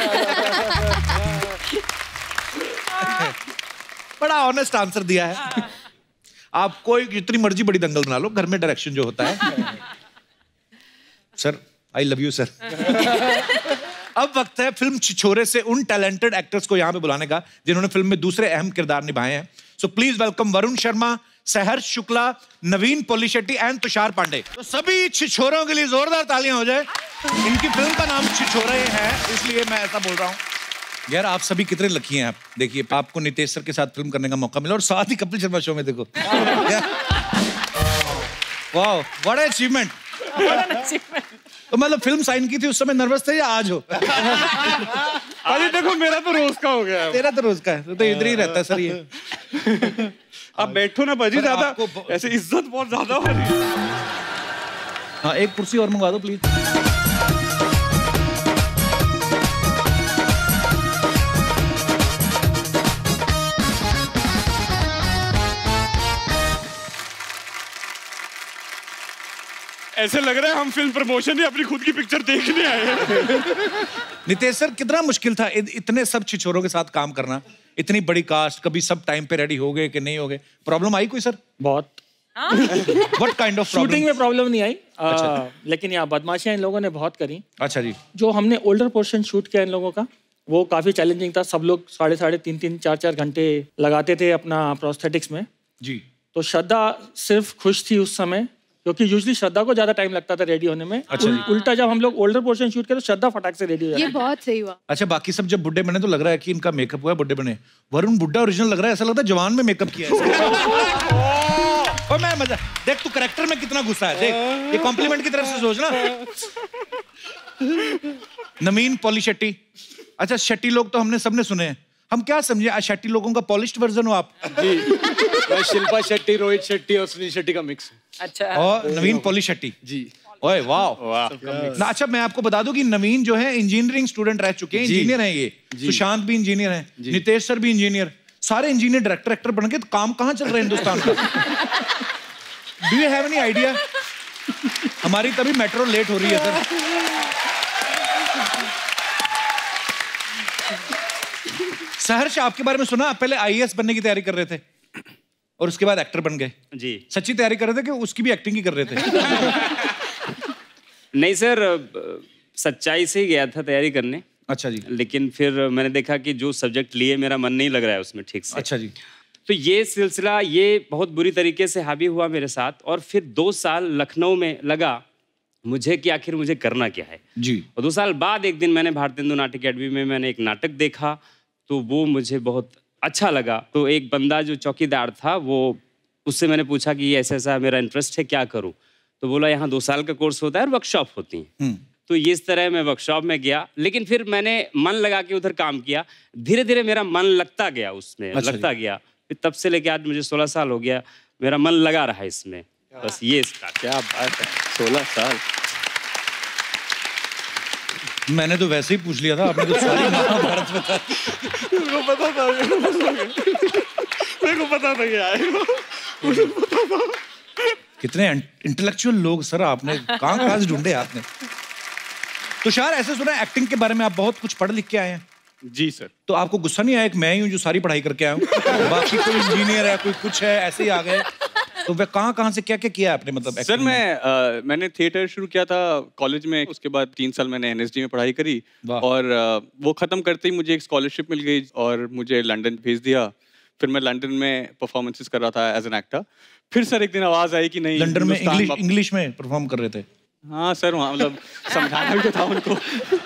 बड़ा ऑनेस्ट आंसर दिया है। आप कोई जितनी मर्जी बड़ी दंगल बना लो, घर में डायरेक्शन जो होता है। Sir I love you sir. अब वक्त है फिल्म छिछोरे से उन टैलेंटेड एक्टर्स को यहाँ पे बुलाने का जिन्होंने फिल्म में दूसरे अहम किरदार निभाए हैं। So please welcome Varun Sharma, Saharsh Shukla, Naveen Polishetty and Tushar Pandey. तो सभी छिछोरों के लिए जोरदार तालियां हो जाए। इनकी फिल्म का नाम छिछोरे है, इसलिए मैं ऐसा बोल रहा हूँ। यार आप सभी कितने लकी हैं। आप देखिए, आपको नितेश सर के साथ फिल्म करने का मौका मिला और साथ ही कपिल शर्मा शो में देखो। वाह, व्हाट एन अचीवमेंट। तो मतलब फिल्म साइन की थी उस समय नर्वस थे या आज हो? अरे देखो मेरा तो रोज का हो गया। तेरा तो रोज का है, तो इधर ही रहता है सर ये। आप बैठो ना बाजी, ज्यादा ऐसे इज्जत बहुत ज्यादा हो रही है। हाँ एक कुर्सी और मंगवा दो प्लीज। ऐसे लग रहा है हम फिल्म प्रमोशन ही अपनी खुद की पिक्चर देखने आए हैं। नितेश सर कितना मुश्किल था इतने सब छिछोरों के साथ काम करना, इतनी बड़ी कास्ट, कभी सब टाइम पे रेडी हो गए कि नहीं हो गए? प्रॉब्लम आई कोई सर? बहुत। What kind of problem? Shooting में प्रॉब्लम नहीं आई। अच्छा। आ, लेकिन यहाँ बदमाशियां इन लोगों ने बहुत करी। अच्छा जी। जो हमने ओल्डर पोर्शन शूट किया इन लोगों का, वो काफी चैलेंजिंग था। सब लोग साढ़े साढ़े तीन तीन चार चार घंटे लगाते थे अपना प्रोस्थेटिक्स में जी। तो श्रद्धा सिर्फ खुश थी उस समय, क्योंकि यूजुअली श्रद्धा को ज्यादा टाइम लगता था रेडी होने में। अच्छा उल, उल्टा जब हम लोग ओल्डर पोर्शन शूट किया तो श्रद्धा फटाक से रेडी हो जाती। ये बहुत सही हुआ। अच्छा बाकी सब जब बुड्ढे बने तो लग रहा है कि इनका मेकअप हुआ है, बुड्ढे बने। वरुण बुड्ढा ओरिजिनल लग रहा है, ऐसा लगता है जवान में मेकअप किया है। ओ मैं मजा देख, तू कैरेक्टर में कितना गुस्सा है, देख ये कॉम्प्लीमेंट की तरफ से सोचना। नवीन पोलिशेट्टी। अच्छा शेट्टी लोग तो हमने सबने सुने हैं, हम क्या समझे शेट्टी लोगों का पॉलिश्ड वर्जन हो आप? जी, मैं शिल्पा शेट्टी, रोहित शेट्टी और सुनील शेट्टी का मिक्स। अच्छा। और नवीन पोलिशेट्टी जी। ओए वाह वाह। अच्छा मैं आपको बता दूं कि नवीन जो है इंजीनियरिंग स्टूडेंट रह चुके हैं, इंजीनियर हैं ये। सुशांत भी इंजीनियर हैं, नितेश सर भी इंजीनियर, सारे इंजीनियर डायरेक्टर एक्टर बन के। तो काम कहाँ चल रहा है हिंदुस्तान का? Do you have any idea? हमारी तभी मेट्रो लेट हो रही है सर। सहर्ष आपके बारे में सुना, आप पहले आई ए एस बनने की तैयारी कर रहे थे और उसके बाद एक्टर बन गए। जी। सच्ची तैयारी कर रहे थे कि उसकी भी एक्टिंग ही कर रहे थे? नहीं सर, सच्चाई से ही गया था तैयारी करने। अच्छा जी। लेकिन फिर मैंने देखा कि जो सब्जेक्ट लिए मेरा मन नहीं लग रहा है उसमें ठीक से। अच्छा जी। तो ये सिलसिला ये बहुत बुरी तरीके से हावी हुआ मेरे साथ, और फिर दो साल लखनऊ में लगा मुझे कि आखिर मुझे करना क्या है जी। और दो साल बाद एक दिन मैंने भारतीय हिंदू नाट्य अकेडमी में मैंने एक नाटक देखा, तो वो मुझे बहुत अच्छा लगा। तो एक बंदा जो चौकीदार था, वो उससे मैंने पूछा कि ऐसा ऐसा मेरा इंटरेस्ट है, क्या करूं? तो बोला यहाँ दो साल का कोर्स होता है और वर्कशॉप होती हैं। तो ये इस तरह मैं वर्कशॉप में गया, लेकिन फिर मैंने मन लगा के उधर काम किया। धीरे धीरे मेरा मन लगता गया उसमें। अच्छा लगता गया। फिर तब से लेके आज मुझे सोलह साल हो गया, मेरा मन लगा रहा इसमें। बस ये स्टार्ट। क्या बात है, सोलह साल। मैंने तो वैसे ही पूछ लिया था, आपने तो सारी महाभारत बता। मेरे को पता था, मेरे को पता था क्या है, मुझे पता था। कितने इंटेलेक्चुअल लोग सर आपने कहाँ कहाँ से ढूंढे आपने। तुषार ऐसे सुना एक्टिंग के बारे में आप बहुत कुछ पढ़ लिख के आए हैं? जी सर। तो आपको गुस्सा नहीं आया कि मैं ही हूँ जो सारी पढ़ाई करके आया हूँ, बाकी कोई इंजीनियर है, कोई कुछ है, ऐसे ही आ गए? तो वे कहाँ कहाँ से क्या क्या किया आपने? मतलब सर मैं आ, मैंने थिएटर शुरू किया था कॉलेज में, उसके बाद तीन साल मैंने एन एस डी में पढ़ाई करी, और आ, वो खत्म करते ही मुझे एक स्कॉलरशिप मिल गई और मुझे लंदन भेज दिया। फिर मैं लंदन में परफॉर्मेंसेस कर रहा था एज एन एक्टर। फिर सर एक दिन आवाज आई कि नहीं, लंदन में इंग्लिश इंग्लिश में परफॉर्म कर रहे थे? हाँ सर, वहाँ मतलब समझाना भी तो था उनको।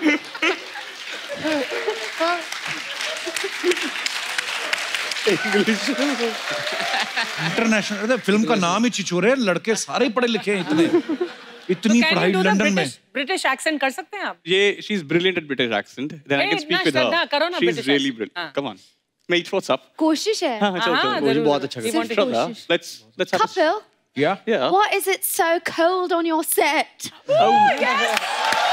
इंटरनेशनल फिल्म का नाम ही छिछोरे, लड़के सारे पढ़े लिखे हैं इतने, इतनी पढ़ाई लंदन में। ब्रिटिश एक्सेंट कर सकते हैं आप? ये she is brilliant at British accent, then I can speak with her. करो ना, she is really brilliant. Come on mate, what's up? कोशिश है। हां चलो चलो, वो बहुत अच्छा कर रहा है। Let's let's have Kapil, yeah yeah what is it so cold on your set? Oh yes,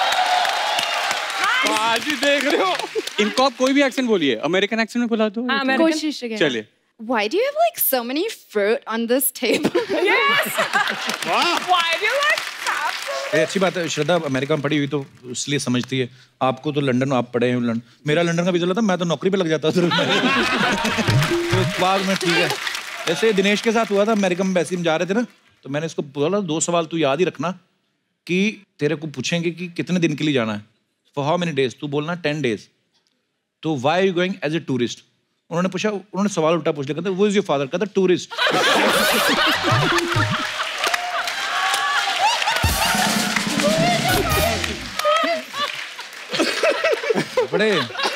आज देख रहे हो, इनको आप कोई भी एक्सेंट बोलिए, अमेरिकन एक्सेंट में बुला दो। हां, कोशिश again. चलिए। Why do you have like so many fruit on this table? Yes. Why do you like apples? ये अच्छी बात है, श्रद्धा अमेरिका में पढ़ी हुई तो इसलिए समझती है। आपको तो लंदन, आप पढ़े हैं लंदन, मेरा लंदन का वीजा था, मैं तो नौकरी पे लग जाता तो बाद में ठीक है। ऐसे दिनेश के साथ हुआ था, अमेरिका में वैसे हम जा रहे थे ना, तो मैंने इसको बोला दो सवाल तू याद ही रखना कि तेरे को पूछेंगे कि कितने दिन के लिए जाना है, फॉर हाउ मेनी डेज, तू बोलना टेन डेज। तो why are you going as a tourist? उन्होंने पूछा, उन्होंने सवाल उल्टा पूछ लिया, कहते वो इज योर फादर, कहता टूरिस्ट। बड़े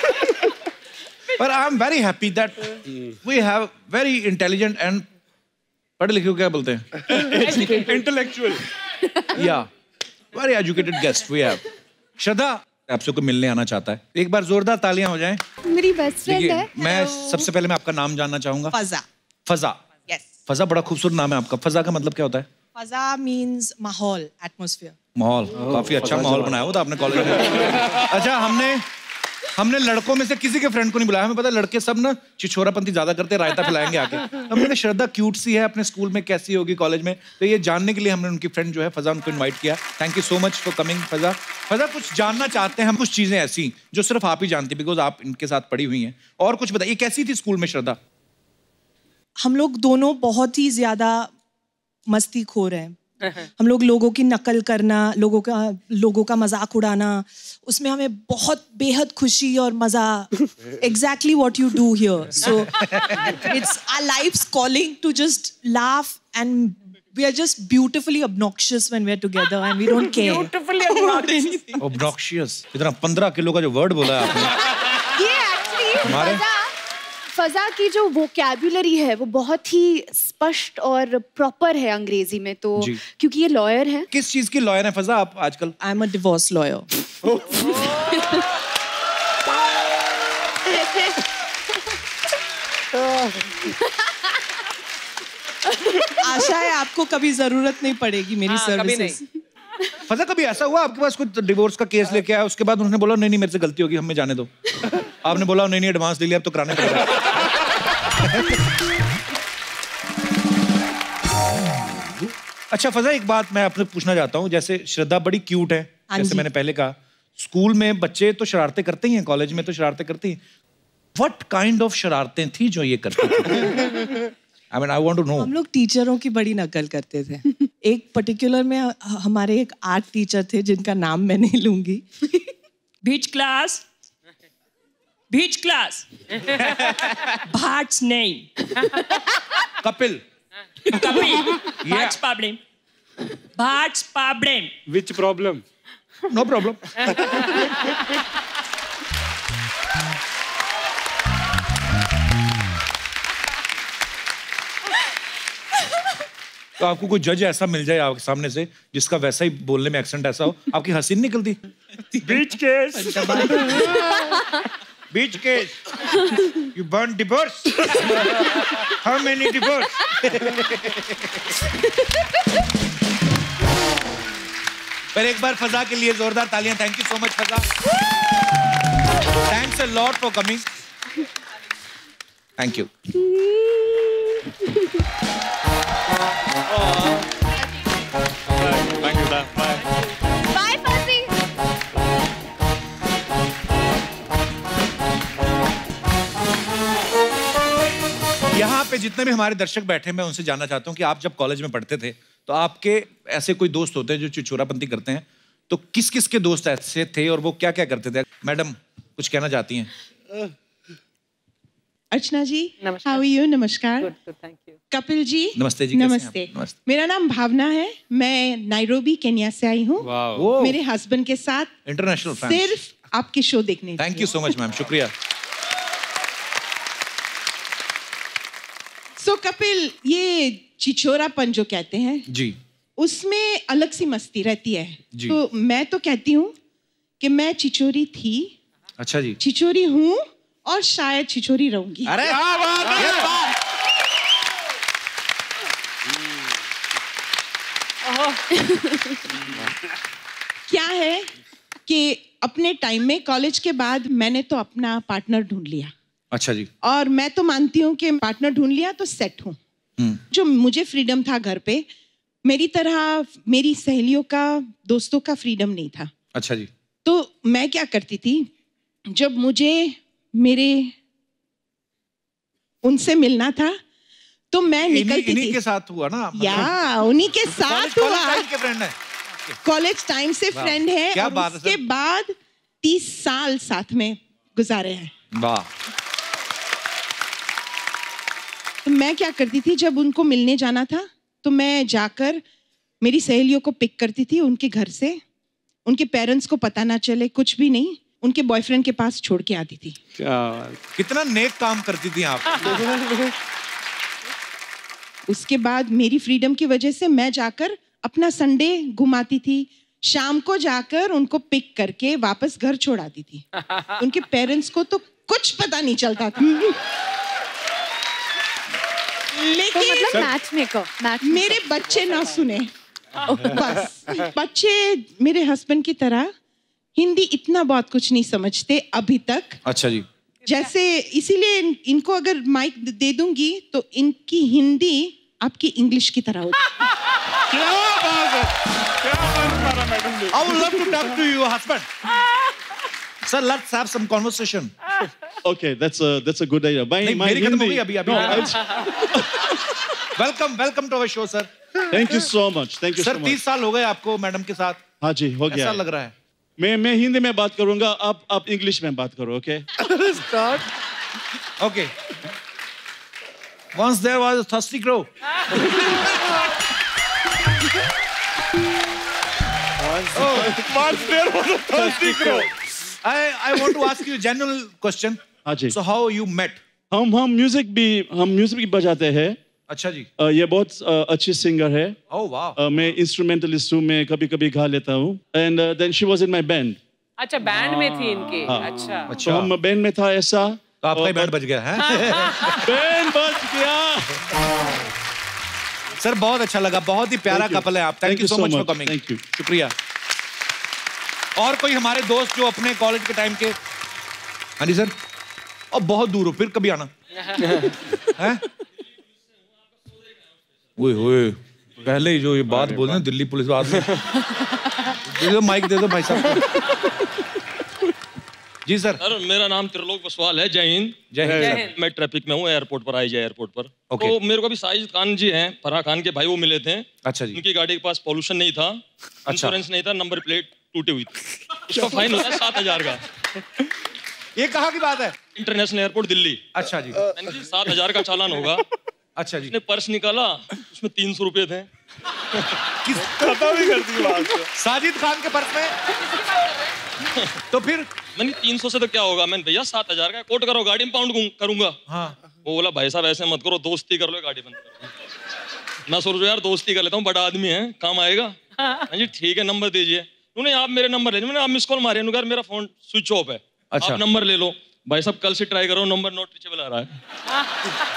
पर I am very happy that we have very intelligent and पढ़े लिखे को क्या बोलते हैं, इंटेलेक्चुअल, या very educated guest we have. Shraddha आपसे कोई मिलने आना चाहता है, एक बार जोरदार तालियां हो जाएं। मेरी बेस्ट फ्रेंड है। मैं सबसे पहले मैं आपका नाम जानना चाहूंगा। फजा। फजा, यस। फजा बड़ा खूबसूरत नाम है आपका। फजा का मतलब क्या होता है? फजा मींस माहौल, एटमॉस्फेयर। माहौल, काफी अच्छा माहौल बनाया हुआ था आपने कॉलेज में। अच्छा, हमने हमने लड़कों में से किसी के फ्रेंड को नहीं बुलाया, हमें पता है लड़के सब ना छिछोरापंती ज्यादा करते, रायता खिलाएंगे आके। हमने कहा श्रद्धा क्यूट सी है, अपने स्कूल में कैसी होगी, कॉलेज में, तो ये जानने के लिए हमने उनकी फ्रेंड जो है फजा, उनको इनवाइट किया। Thank you so much for coming Faza. Faza, कुछ जानना चाहते हैं हम, कुछ चीजें ऐसी जो सिर्फ आप ही जानती, बिकॉज आप इनके साथ पढ़ी हुई हैं, और कुछ बताइए कैसी थी स्कूल में श्रद्धा? हम लोग दोनों बहुत ही ज्यादा मस्तीखोर हैं। हम लोग लोगों की नकल करना, लोगों का लोगों का मजाक उड़ाना, उसमें हमें बहुत बेहद खुशी और मजा। Exactly what you do here, so it's our life's calling to just laugh and we are just beautifully obnoxious when we're together and we don't care. Beautifully obnoxious. Obnoxious, इतना पंद्रह किलो का जो वर्ड बोला है आपने। ये actually फजा की जो वोकैबुलरी है वो बहुत ही स्पष्ट और प्रॉपर है अंग्रेजी में, तो क्योंकि ये लॉयर है। किस चीज की लॉयर है फजा आप आजकल? I am a divorce lawyer. आशा है आपको कभी जरूरत नहीं पड़ेगी मेरी सर्विसेज। फजा, कभी ऐसा हुआ आपके पास कोई डिवोर्स का केस लेके आया, उसके बाद उन्होंने बोला नहीं नहीं मेरे से गलती होगी, हमें जाने दो, आपने बोला नहीं नहीं एडवांस ले लिया, अब तो कराने पड़ेगा? अच्छा फजा, एक बात मैं आपसे पूछना चाहता हूँ, जैसे श्रद्धा बड़ी क्यूट है, जैसे मैंने पहले कहा, स्कूल में बच्चे तो शरारतें करते ही हैं, कॉलेज में तो शरारतें करते ही, व्हाट काइंड ऑफ शरारतें थी जो ये करते थे? I mean, I want to know. हम लोग टीचरों की बड़ी नकल करते थे। एक पर्टिकुलर में हमारे एक आर्ट टीचर थे जिनका नाम मैं नहीं लूंगी। Which class, which class, what's नहीं, Kapil, Kapil, what's problem, what's problem, which problem? No problem. तो आपको कोई जज ऐसा मिल जाए आपके सामने से जिसका वैसा ही बोलने में एक्सेंट ऐसा हो, आपकी हंसी नहीं निकलती? Which case, which case, you burn divorce? How many divorce? पर एक बार फजा के लिए जोरदार तालियां। Thank you so much Faza, thanks a lot for coming. Thank you. Thank you, sir. Bye. Bye, Fuzzy. यहाँ पे जितने भी हमारे दर्शक बैठे हैं, मैं उनसे जानना चाहता हूँ कि आप जब कॉलेज में पढ़ते थे तो आपके ऐसे कोई दोस्त होते हैं जो छिछोरापंती करते हैं, तो किस किस के दोस्त ऐसे थे और वो क्या क्या करते थे? मैडम कुछ कहना चाहती हैं? Archana ji, how are you? नमस्कार। Thank you. कपिल जी, नमस्ते जी। नमस्ते। मेरा नाम भावना है, मैं नायरोबी केन्या से आई हूँ मेरे हस्बैंड के साथ इंटरनेशनल सिर्फ आपके शो देखने। Thank you so much ma'am, शुक्रिया। सो कपिल, ये चिचोरापन जो कहते हैं जी, उसमें अलग सी मस्ती रहती है जी। तो मैं तो कहती हूँ कि मैं चिचोरी थी, अच्छा जी, चिचोरी हूँ और शायद चिचोरी रहूंगी। अरे क्या है कि अपने टाइम में कॉलेज के बाद मैंने तो अपना पार्टनर ढूंढ लिया। अच्छा जी। और मैं तो मानती हूँ कि पार्टनर ढूंढ लिया तो सेट हूँ। जो मुझे फ्रीडम था घर पे, मेरी तरह मेरी सहेलियों का, दोस्तों का फ्रीडम नहीं था। अच्छा जी। तो मैं क्या करती थी, जब मुझे मेरे उनसे मिलना था तो मैं निकलती थी। इन्हीं के साथ हुआ ना? या उन्हीं के साथ हुआ। के फ्रेंड है, कॉलेज टाइम से फ्रेंड है। क्या और बात है उसके बाद तीस साल साथ में गुजारे हैं। वाह। तो मैं क्या करती थी, जब उनको मिलने जाना था तो मैं जाकर मेरी सहेलियों को पिक करती थी उनके घर से, उनके पेरेंट्स को पता ना चले, कुछ भी नहीं, उनके बॉयफ्रेंड के पास छोड़ के आती थी। क्या कितना नेक काम करती थी आप। उसके बाद मेरी फ्रीडम की वजह से मैं जाकर अपना संडे घुमाती थी, शाम को जाकर उनको पिक करके वापस घर छोड़ाती थी। उनके पेरेंट्स को तो कुछ पता नहीं चलता था। लेकिन तो मतलब मैच मेकर, मैच मेरे बच्चे ना सुने बस। बच्चे मेरे हस्बैंड की तरह हिंदी इतना बहुत कुछ नहीं समझते अभी तक। अच्छा जी। जैसे इसीलिए इन, इनको अगर माइक दे दूंगी तो इनकी हिंदी आपकी इंग्लिश की तरह होगी। क्या बात है, क्या बात है madam ji. I would love to talk to you, husband. Sir, let's have some conversation. Okay, that's a that's a good idea. My, नहीं, my मेरी खत्म हो Hindi- गई अभी अभी। No, welcome welcome to our show sir. Thank you so much. Thank you sir, so much. तीस साल हो गए आपको मैडम के साथ। हाँ जी, हो गया ऐसा है। लग रहा है। मैं मैं हिंदी में बात करूंगा, आप आप इंग्लिश में बात करो, okay? Start. Okay. Once there was a thirsty crow. Oh, once there was a thirsty crow. I I want to ask you a general question. हाँ जी। So how you met? हम हम म्यूजिक भी हम music भी बजाते हैं। अच्छा जी। अ, ये बहुत अ, अच्छी सिंगर है। Oh wow. अ, मैं इंस्ट्रूमेंटलिस्ट हूँ, मैं कभी कभी गा लेता हूँ। And then she was in my band. अच्छा, बैंड में थी इनके। हाँ। अच्छा तो हम बैंड में था ऐसा। तो आपका ही बैंड बज गया है? बैंड बज गया। सर बहुत अच्छा लगा, बहुत ही प्यारा कपल है आप। Thank you so much for coming. Thank you, शुक्रिया। और कोई हमारे दोस्त जो अपने कॉलेज के टाइम के? हाँ जी सर। और बहुत दूर हो, फिर कभी आना। हैं? ओए ओए, पहले ही जो ये बात बोल रहे हैं दिल्ली पुलिस वाले। दे दो माइक, दे दो भाई साहब। जी सर। सर, मेरा नाम त्रिलोक बसवाल है। जय हिंद। जय हिंद। मैं ट्रैफिक में हूँ, एयरपोर्ट पर, आई जाए एयरपोर्ट पर। Okay. तो मेरे को अभी साजिद खान जी हैं, फराह खान के भाई, वो मिले थे। अच्छा जी। उनकी गाड़ी के पास पॉल्यूशन नहीं था, इंश्योरेंस नहीं था, नंबर प्लेट टूटी हुई थी, उसका फाइन होता है सात हजार का। ये कहाँ की बात है? International airport Delhi. अच्छा जी। मैंने कहा, सात हजार का चालान होगा। अच्छा जी। उसने पर्स निकाला, उसमें तीन सौ रुपए थे। किस खत्म ही कर दी बात। साजिद खान के पर्स में। तो फिर मैंने तीन सौ से तो क्या होगा, मैंने भैया सात हजार का कोट करो, गाड़ी में पाउंड करूंगा। हाँ। वो बोला भाई साहब ऐसे मत करो, दोस्ती कर लो, गाड़ी बंद करो। मैं सोच रहा यार दोस्ती कर लेता हूँ, बड़ा आदमी है, काम आएगा। हाँ जी ठीक है, नंबर दीजिए। उन्होंने आप मेरे नंबर ले लीजिए। मैंने आप मिस कॉल मारे, उन्होंने मेरा फोन स्विच ऑफ है। अच्छा। आप नंबर ले लो। भाई साहब कल से ट्राई करो, नंबर नॉट रीचेबल आ रहा है।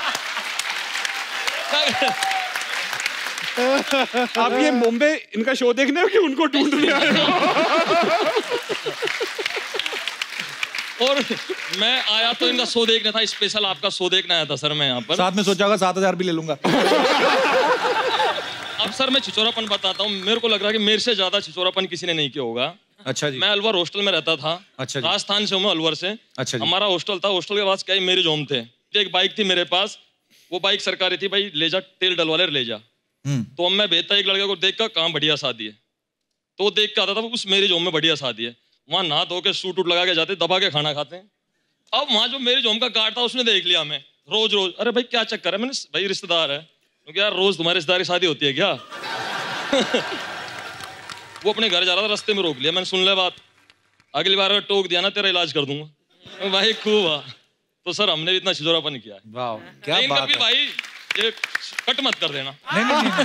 आप ये मुंबई इनका शो देखने हो कि उनको ढूंढने आए हो? और मैं आया तो इनका शो देखना था, स्पेशल आपका शो देखना आया था सर मैं यहाँ पर। साथ में सोचा होगा सात हजार भी ले लूंगा। अब सर मैं छिचोरापन बताता हूँ, मेरे को लग रहा है कि मेरे से ज्यादा छिचोरापन किसी ने नहीं किया होगा। अच्छा जी। मैं अलवर हॉस्टल में रहता था। अच्छा जी। राजस्थान से हूँ मैं, अलवर से। अच्छा जी। हमारा हॉस्टल था, हॉस्टल के पास क्या मेरे होम थे। एक बाइक थी मेरे पास, वो बाइक सरकारी थी, भाई ले जा तेल डलवा ले, ले जा। तो अब मैं भेजता एक लड़के को, देख कर कहाँ बढ़िया शादी है, तो देख के आता था उस मेरे होम में बढ़िया शादी है। वहाँ नहा धो के सूट उट लगा के जाते, दबा के खाना खाते हैं। अब वहाँ जो मेरी जोम का गार्ड था उसने देख लिया हमें रोज रोज, अरे भाई क्या चक्कर है, मैंने भाई रिश्तेदार है, क्योंकि यार रोज तुम्हारे रिश्तेदारी शादी होती है क्या? वो अपने घर जा रहा था, रास्ते में रोक लिया, मैंने सुन लिया बात, अगली बार अगर टोक दिया ना तेरा इलाज कर दूंगा। भाई खूब हुआ। तो सर हमने भी इतना छिजोरापन किया है। वाह क्या बात है भाई, ये कट मत कर देना। नहीं नहीं, नहीं।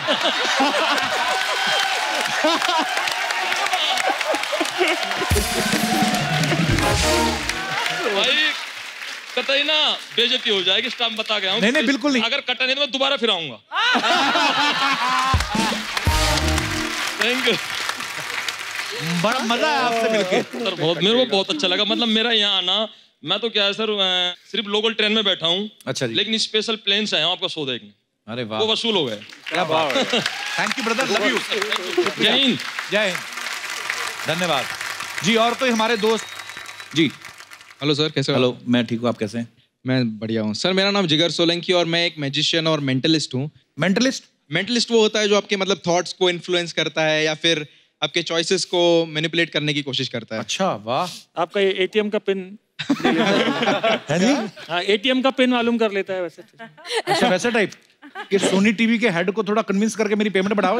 भाई कतई ना बेइज्जती हो जाएगी, स्टाफ बता गया हूं। नहीं नहीं बिल्कुल नहीं। अगर कटा नहीं तो मैं दोबारा फिर आऊंगा। Thank you. बड़ा मजा आया आपसे मिलके सर, बहुत मेरे को बहुत अच्छा लगा। मतलब मेरा यहाँ आना, मैं तो क्या है सर, सिर्फ लोकल ट्रेन में बैठा हूँ। अच्छा जी। लेकिन स्पेशल प्लेन से आया हूँ आपका शो देखने। अरे वाह, वो वसूल हो गए। क्या बात है। Thank you brother, love you. जय हिंद। जय हिंद, धन्यवाद जी। और कोई हमारे दोस्त जी? हेलो सर, कैसे हो? हेलो, मैं ठीक हूँ, आप कैसे हैं? मैं बढ़िया हूँ सर। मेरा नाम जिगर सोलंकी और मैं एक मैजिशियन और मेंटलिस्ट हूँ। मेंटलिस्ट? मेंटलिस्ट वो होता है जो आपके मतलब थॉट्स को इन्फ्लुएंस करता है या फिर आपके चॉइसेस को मैनिपुलेट करने की कोशिश करता है। अच्छा, वाह। आपका एटीएम का पिन है जी? हाँ, एटीएम का पिन मालूम कर लेता है वैसे। अच्छा, वैसे टाइप कि सोनी टीवी के हेड को थोड़ा कन्विंस करके मेरी पेमेंट बढ़ाओ।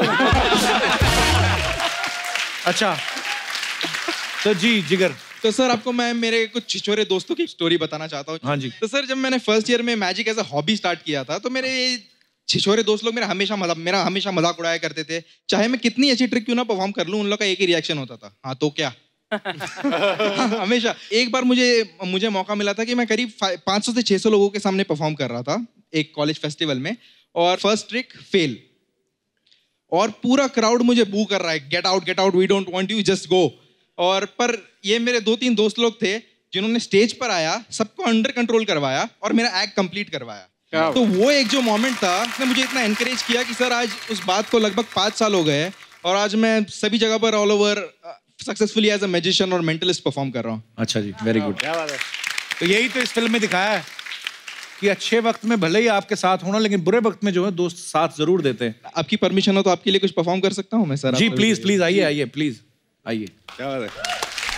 अच्छा, तो जी जिगर। तो सर आपको मैं मेरे कुछ छिछोरे दोस्तों की स्टोरी बताना चाहता हूँ। हाँ जी। तो सर जब मैंने फर्स्ट ईयर में magic as a hobby start किया था तो मेरे छिछोरे दोस्त लोग मेरा हमेशा मजाक मेरा हमेशा मजाक उड़ाया करते थे। चाहे मैं कितनी अच्छी ट्रिक क्यों ना परफॉर्म कर लूं, उन लोग का एक ही रिएक्शन होता था, हाँ तो क्या। हमेशा। एक बार मुझे मुझे मौका मिला था कि मैं करीब पाँच सौ से छह सौ लोगों के सामने परफॉर्म कर रहा था एक कॉलेज फेस्टिवल में, और फर्स्ट ट्रिक फेल, और पूरा क्राउड मुझे बू कर रहा है, get out get out, we don't want you, just go. और पर ये मेरे दो तीन दोस्त लोग थे जिन्होंने स्टेज पर आया, सबको अंडर कंट्रोल करवाया और मेरा एक्ट कंप्लीट करवाया। तो वो एक जो मोमेंट था उसने मुझे इतना एनकरेज किया कि सर आज उस बात को लगभग पाँच साल हो गए और आज मैं सभी जगह पर all over successfully as a magician और मेंटलिस्ट परफॉर्म कर रहा हूँ। अच्छा जी, वेरी गुड। तो यही तो इस फिल्म में दिखाया है कि अच्छे वक्त में भले ही आपके साथ होना, लेकिन बुरे वक्त में जो है दोस्त साथ जरूर देते हैं। आपकी परमिशन हो तो आपके लिए कुछ परफॉर्म कर सकता हूँ मैं सर? जी प्लीज प्लीज, आइए आइए प्लीज आइए। क्या बात है।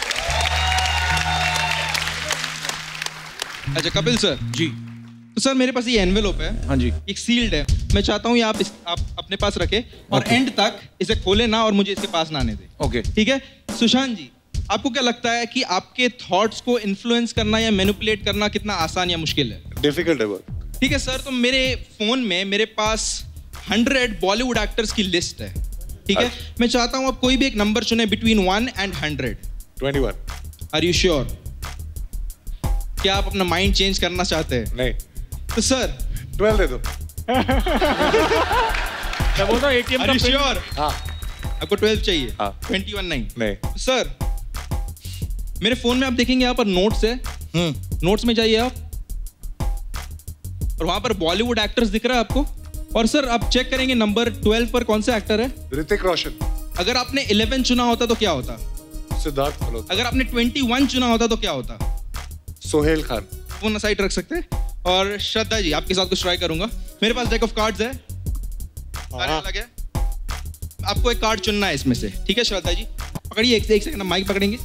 अच्छा कपिल सर जी। तो सर मेरे पास ये एनवेलप है। हाँ जी। एक सील्ड है, मैं चाहता हूँ ये आप इस, आप अपने पास रखें और एंड तक इसे खोले ना और मुझे इसके पास ना आने दें। ओके ठीक है। सुशांत जी, आपको क्या लगता है कि आपके थॉट्स को इन्फ्लुएंस करना या मैनिपुलेट करना कितना आसान या मुश्किल है? डिफिकल्ट है बहुत। ठीक है सर, तो मेरे फोन में मेरे पास हंड्रेड बॉलीवुड एक्टर्स की लिस्ट है। ठीक है, मैं चाहता हूँ आप कोई भी एक नंबर चुने between one and hundred. Twenty one. Are you sure? क्या आप अपना माइंड चेंज करना चाहते हैं? नहीं। तो सर ट्वेल्व दे दो। क्या बोल रहा एटीएम का पिन? हाँ। आपको ट्वेल्व चाहिए? हाँ। ट्वेंटी वन नहीं। नहीं। सर मेरे फोन में आप देखेंगे यहाँ पर नोट्स है, नोट्स में जाइए आप और वहां पर बॉलीवुड एक्टर्स दिख रहा है आपको, और सर आप चेक करेंगे नंबर ट्वेल्व पर कौन सा एक्टर है? ऋतिक रोशन। अगर आपने इलेवन चुना होता तो क्या होता? सिद्धार्थ मल्होत्रा। अगर आपने ट्वेंटी वन चुना होता तो क्या होता? सोहेल खान। फोन साइड रख सकते हैं। और श्रद्धा जी, आपके साथ कुछ ट्राई करूंगा। मेरे पास डेक ऑफ कार्ड्स है, सारे अलग है। आपको एक कार्ड चुनना है इसमें से, ठीक है श्रद्धा जी? पकड़िए, एक, एक सेकंड माइक पकड़ेंगे।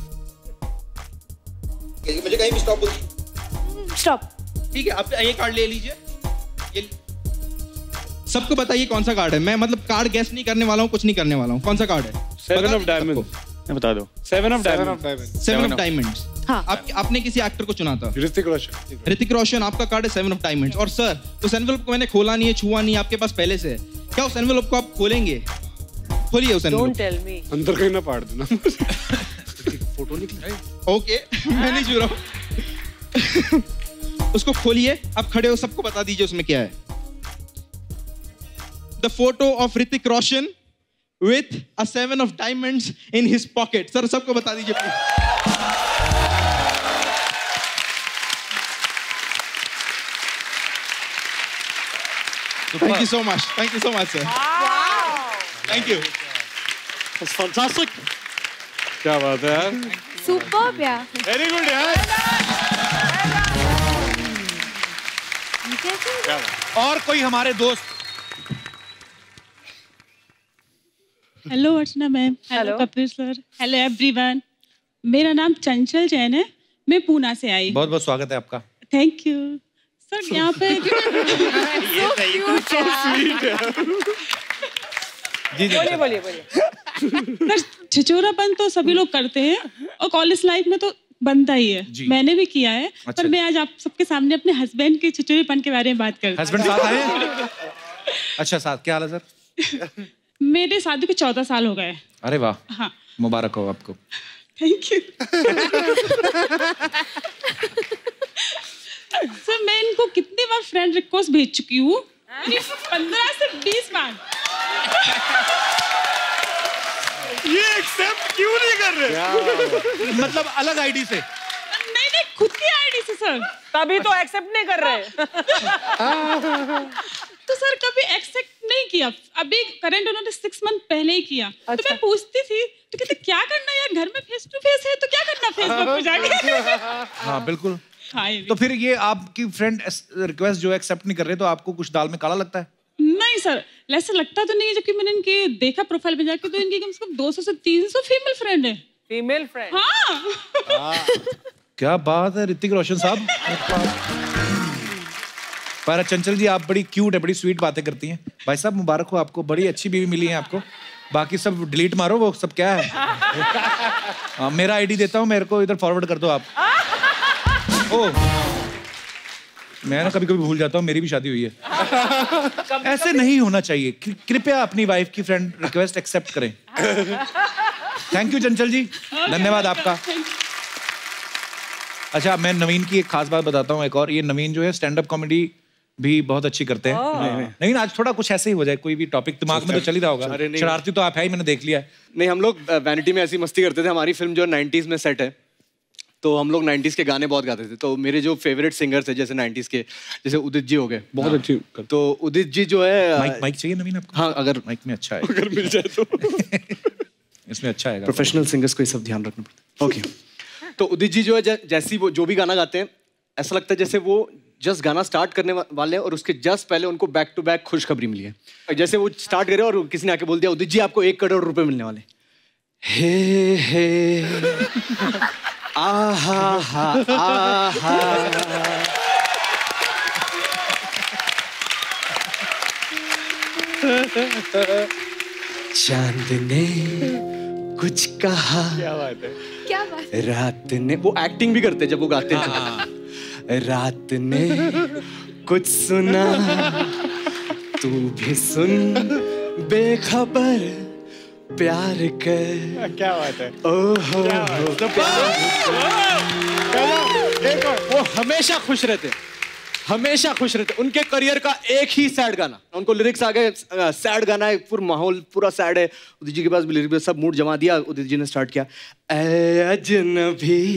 मुझे कहीं भी स्टॉप बोलिए। स्टॉप। ठीक है, आप ये कार्ड ले लीजिए। ये सबको बताइए कौन सा कार्ड है। मैं मतलब कार्ड गैस नहीं करने वाला हूँ, कुछ नहीं करने वाला हूँ। कौन सा कार्ड है? Seven of diamonds. मैं बता दो। Seven of diamonds. Seven of diamonds. हाँ। आप, आपने किसी एक्टर को चुना था? ऋतिक रोशन। ऋतिक रोशन, आपका कार्ड है सेवन ऑफ डायमंड्स। और सर उस एनवेलप को मैंने खोला नहीं है, छुआ नहीं है, आपके पास पहले से है। क्या उस एनवेलप को आप खोलेंगे? खोलिए उस एनवेलप। Don't tell me. अंदर कहीं ना पाड़ देना। फोटो निकला। ओके, मैं नहीं छू रहा हूँ। उसको खोलिए, आप खड़े हो, सबको बता दीजिए उसमें क्या है। The photo of Hrithik Roshan with a seven of diamonds in his pocket. Sir सबको बता दीजिए please. Thank you so much. Thank you so much, sir. Wow. Thank you. That's fantastic. क्या बात है यार? Superb यार। Very good यार। और कोई हमारे दोस्त? Hello Archana ma'am, hello Kapil sir, hello everyone. मेरा नाम चंचल जैन है मैं पूना से आई। बहुत बहुत स्वागत है आपका। Thank you sir. यहाँ पे जी जी बोलिए बोलिए बोलिए। सर छिछोरापन तो सभी लोग करते हैं और कॉलेज लाइफ में तो बनता ही है, मैंने भी किया है। अच्छा। पर मैं आज आप सबके सामने अपने हस्बैंड के छिछोरेपन के बारे में बात करती हूँ। हस्बैंड साथ आए? अच्छा साथ, क्या हाल है सर? मेरे शादी को चौदह साल हो गए। अरे वाह, हाँ मुबारक हो आपको। Thank you sir. मैं इनको कितनी बार फ्रेंड रिक्वेस्ट भेज चुकी हूँ, पंद्रह से बीस बार। ये एक्सेप्ट क्यों नहीं कर रहे? मतलब अलग आईडी से? नहीं नहीं, खुद की आईडी से सर। तभी तो एक्सेप्ट नहीं कर रहे। तो सर कभी एक्सेप्ट नहीं किया। अभी करंट उन्होंने सिक्स मंथ पहले ही किया। अच्छा। तो मैं पूछती थी तो कहते क्या करना यार, घर में फेस टू फेस है तो क्या करना फेसबुक पे जाके। हाँ बिल्कुल। हाँ, तो फिर ये आपकी फ्रेंड रिक्वेस्ट जो एक्सेप्ट नहीं कर रहे, तो आपको कुछ दाल में काला लगता है? नहीं सर, ऐसा लगता तो नहीं है, जबकि मैंने इनके देखा प्रोफाइल पे जाके तो इनकी कम से कम दो सौ से तीन सौ फीमेल फ्रेंड है। Female friend? हाँ। क्या बात है ऋतिक रोशन साहब। पर चंचल जी आप बड़ी क्यूट है, बड़ी स्वीट बातें करती हैं। भाई साहब मुबारक हो आपको, बड़ी अच्छी बीवी मिली है आपको। बाकी सब डिलीट मारो, वो सब क्या है। आ, मेरा आईडी देता हूँ, मेरे को इधर फॉरवर्ड कर दो आप। ओ, मैं ना कभी कभी भूल जाता हूँ मेरी भी शादी हुई है। ऐसे नहीं होना चाहिए। कृपया अपनी वाइफ की फ्रेंड रिक्वेस्ट एक्सेप्ट करें। थैंक यू चंचल जी, धन्यवाद आपका। अच्छा मैं नवीन की एक खास बात बताता हूँ एक और। ये नवीन जो है स्टैंड अप कॉमेडी भी बहुत अच्छी करते हैं। नहीं आज थोड़ा कुछ ऐसे ही हो जाए, कोई भी टॉपिक दिमाग में तो चल ही रहा होगा। शरारती तो आप है ही, मैंने देख लिया है। नहीं हम लोग वैनिटी में ऐसी मस्ती करते थे। हमारी फिल्म जो नाइन्टीज में सेट है, तो हम लोग नाइन्टीज के गाने बहुत गाते थे। तो मेरे जो फेवरेट सिंगर्स है जैसे नाइन्टीज के, जैसे उदित जी हो गए, बहुत अच्छी। तो उदित जी जो है, माइक माइक चाहिए नवीन आपको? हाँ अगर माइक में अच्छा है, अगर मिल जाए तो। इसमें अच्छा है। प्रोफेशनल सिंगर्स को ये सब ध्यान रखना पड़ता है। ओके तो उदित जी जो है, जैसी वो जो भी गाना गाते हैं, ऐसा लगता है जैसे वो जस्ट गाना स्टार्ट करने वाले हैं और उसके जस्ट पहले उनको बैक टू बैक खुशखबरी मिली है। जैसे वो स्टार्ट करे और किसी ने आके बोल दिया उदित जी आपको एक करोड़ रुपए मिलने वाले। हे हे आहा हा आहा। चांद ने कुछ कहा, क्या बात है, क्या बात। रात ने, वो एक्टिंग भी करते जब वो गाते हैं। रात ने कुछ सुना, तू भी सुन बेखबर प्यार कर। क्या बात है। ओहो देखो वो हमेशा खुश रहते, हमेशा खुश रहते। उनके करियर का एक ही सैड गाना, उनको लिरिक्स आ गए, सैड गाना है, पूरा माहौल पूरा सैड है। उदित जी के पास भी लिरिक्स, सब मूड जमा दिया। उदित जी ने स्टार्ट किया, ऐ अजनबी।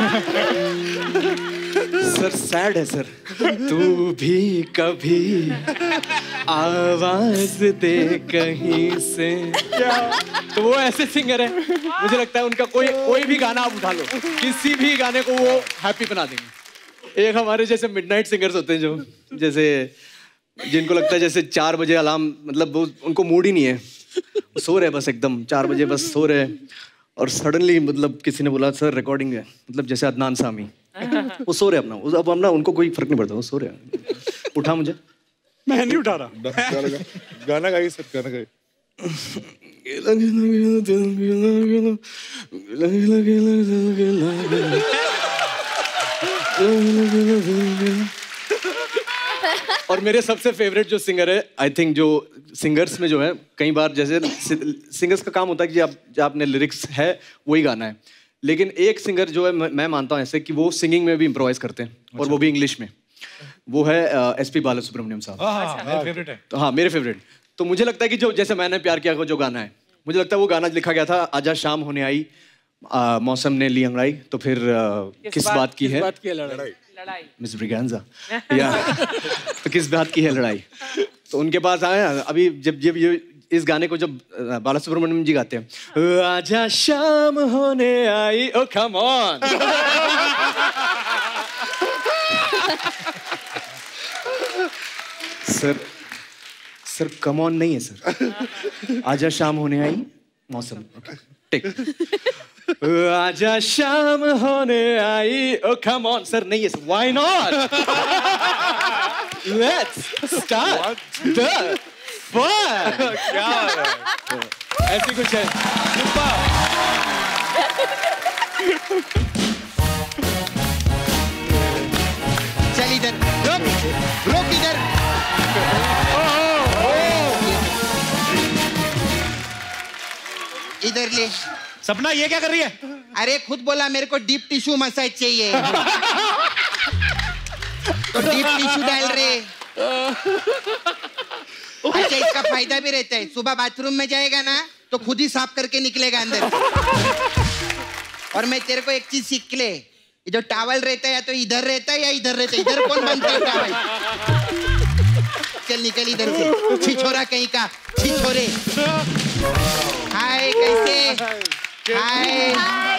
सर सैड है सर, तू भी कभी आवाज दे कहीं से। क्या तो वो ऐसे सिंगर है, मुझे लगता है उनका कोई कोई भी गाना आप उठा लो, किसी भी गाने को वो हैप्पी बना देंगे। एक हमारे जैसे मिडनाइट सिंगर्स होते हैं जो, जैसे जिनको लगता है जैसे चार बजे अलार्म, मतलब वो उनको मूड ही नहीं है, सो रहे बस एकदम चार बजे बस सो रहे, और सडनली मतलब किसी ने बोला सर रिकॉर्डिंग है, मतलब जैसे अदनान सामी, वो सो रहे अपना, अब अपना उनको कोई फर्क नहीं पड़ता, वो सो रहे। उठा मुझे, मैं नहीं उठा रहा। गाना गाइए सर, गाना गाइए। और मेरे सबसे फेवरेट जो सिंगर है, आई थिंक जो सिंगर्स में जो है, कई बार जैसे सिंगर्स का काम होता है कि आप जो आपने लिरिक्स है वही गाना है, लेकिन एक सिंगर जो है मैं मानता हूँ ऐसे कि वो सिंगिंग में भी इम्प्रोवाइज करते हैं। अच्छा। और वो भी इंग्लिश में, वो है एस पी बालासुब्रमण्यम साहब। हाँ, मेरे फेवरेट है। तो हाँ मेरे फेवरेट। तो मुझे लगता है कि जो जैसे मैंने प्यार किया जो गाना है, मुझे लगता है वो गाना लिखा गया था आजा शाम होने आई, आ, मौसम ने ली अंगड़ाई, तो फिर आ, किस, किस बात, बात की किस है बात की है लड़ाई, मिस ब्रिगेंजा या तो किस बात की है लड़ाई। तो उनके पास आया अभी, जब जब ये इस गाने को जब बालासुब्रमण्यम जी गाते हैं, आजा शाम होने आई, oh come on. Sir sir come on नहीं है सर, आजा शाम होने आई मौसम, टिक। आजा शाम होने आई। ओ कम ऑन सर, नहीं है, why not? Let's start the fun. क्या ऐसी कुछ है? चल इधर, रुक रुक इधर। इधर ले। सपना ये क्या कर रही है? अरे खुद बोला मेरे को डीप टिश्यू मसाज चाहिए तो डीप टिश्यू डाल रहे। अच्छा इसका फायदा भी रहता है, सुबह बाथरूम में जाएगा ना तो खुद ही साफ करके निकलेगा अंदर। और मैं तेरे को एक चीज सीख ले, ये जो टावल रहता है या तो इधर रहता है या इधर रहता है, इधर कौन बनता है टावल? चल निकल इधर से, छिछोरा कहीं का, छिछोरे। हाय कैसे? हाय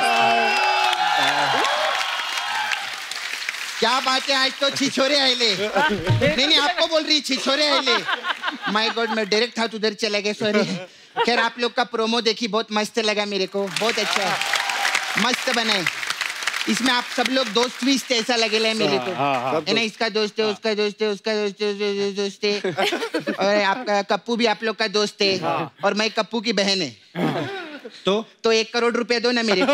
क्या बात है, आज तो छिछोरे आएले। नहीं नहीं आपको बोल रही छिछोरे आएले। माय गॉड मैं डायरेक्ट था उधर चला गया, सॉरी। खैर आप लोग का प्रोमो देखी, बहुत मस्त लगा मेरे को, बहुत अच्छा है, मस्त बनाए। इसमें आप सब लोग दोस्त भी इससे ऐसा लगेला है मेरे को, है ना? इसका दोस्त है, उसका दोस्त है, उसका दोस्त है, दोस्त है, और आपका कप्पू भी आप लोग का दोस्त है, और मैं कप्पू की बहन है। तो तो एक करोड़ रुपए दो ना मेरे को।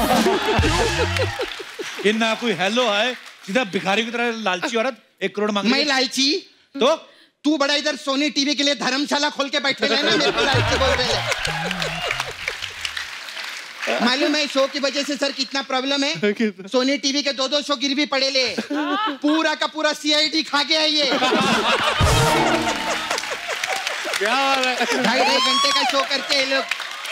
ये ना कोई हेलो है, सीधा भिखारी की तरह लालची औरत एक करोड़ मांग। मैं लालची? तो तू बड़ा इधर सोनी टीवी के लिए धर्मशाला खोल के बैठे रहे ना, मेरे को लालची बोल रहे हैं। मालूम है शो की वजह से सर कितना प्रॉब्लम है? सोनी टीवी के दो दो शो गिरवी पड़े ले, पूरा का पूरा सीआईडी खा गया ये। ढाई ढाई घंटे का शो करते हैं लोग।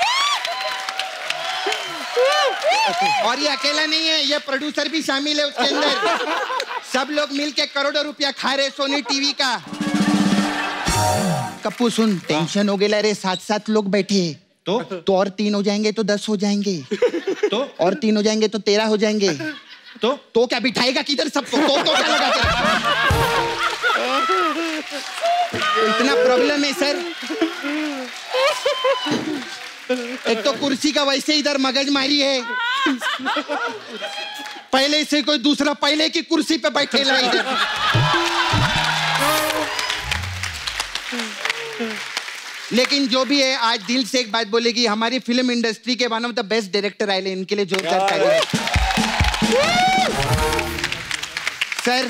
और ये अकेला नहीं है, ये प्रोड्यूसर भी शामिल है उसके अंदर। सब लोग मिलके करोड़ों रुपया खा रहे सोनी टीवी का। कप्पू सुन, टेंशन हो गया रे, सात सात लोग बैठे तो तो और तीन हो जाएंगे तो दस हो जाएंगे, तो और तीन हो जाएंगे तो तेरह हो जाएंगे, तो तो क्या बिठाएगा किधर सबको? तो तो क्या लगा तेरा? इतना प्रॉब्लम है सर। एक तो कुर्सी का वैसे इधर मगजमारी है, पहले से कोई दूसरा पहले की कुर्सी पे बैठेला इधर। लेकिन जो भी है, आज दिल से एक बात बोलेगी, हमारी फिल्म इंडस्ट्री के one of the best director आए, इनके लिए जोरदार तालियां। सर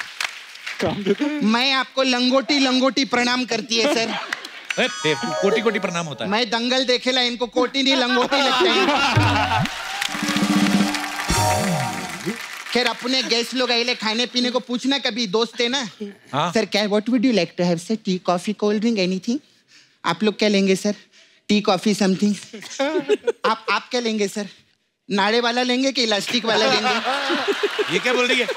मैं आपको लंगोटी लंगोटी प्रणाम करती है सर। कोटी कोटी प्रणाम होता है। मैं दंगल देखेला, इनको कोटी नहीं लंगोटी लगते हैं। खैर अपने गेस्ट लोग आए खाने पीने को पूछना, कभी दोस्त है ना। हाँ? सर क्या what would you like to have sir? Tea coffee cold drink anything? आप लोग क्या लेंगे सर? Tea coffee something? आप आप क्या लेंगे सर? नाड़े वाला लेंगे कि इलास्टिक वाला लेंगे? ये क्या बोल रही है?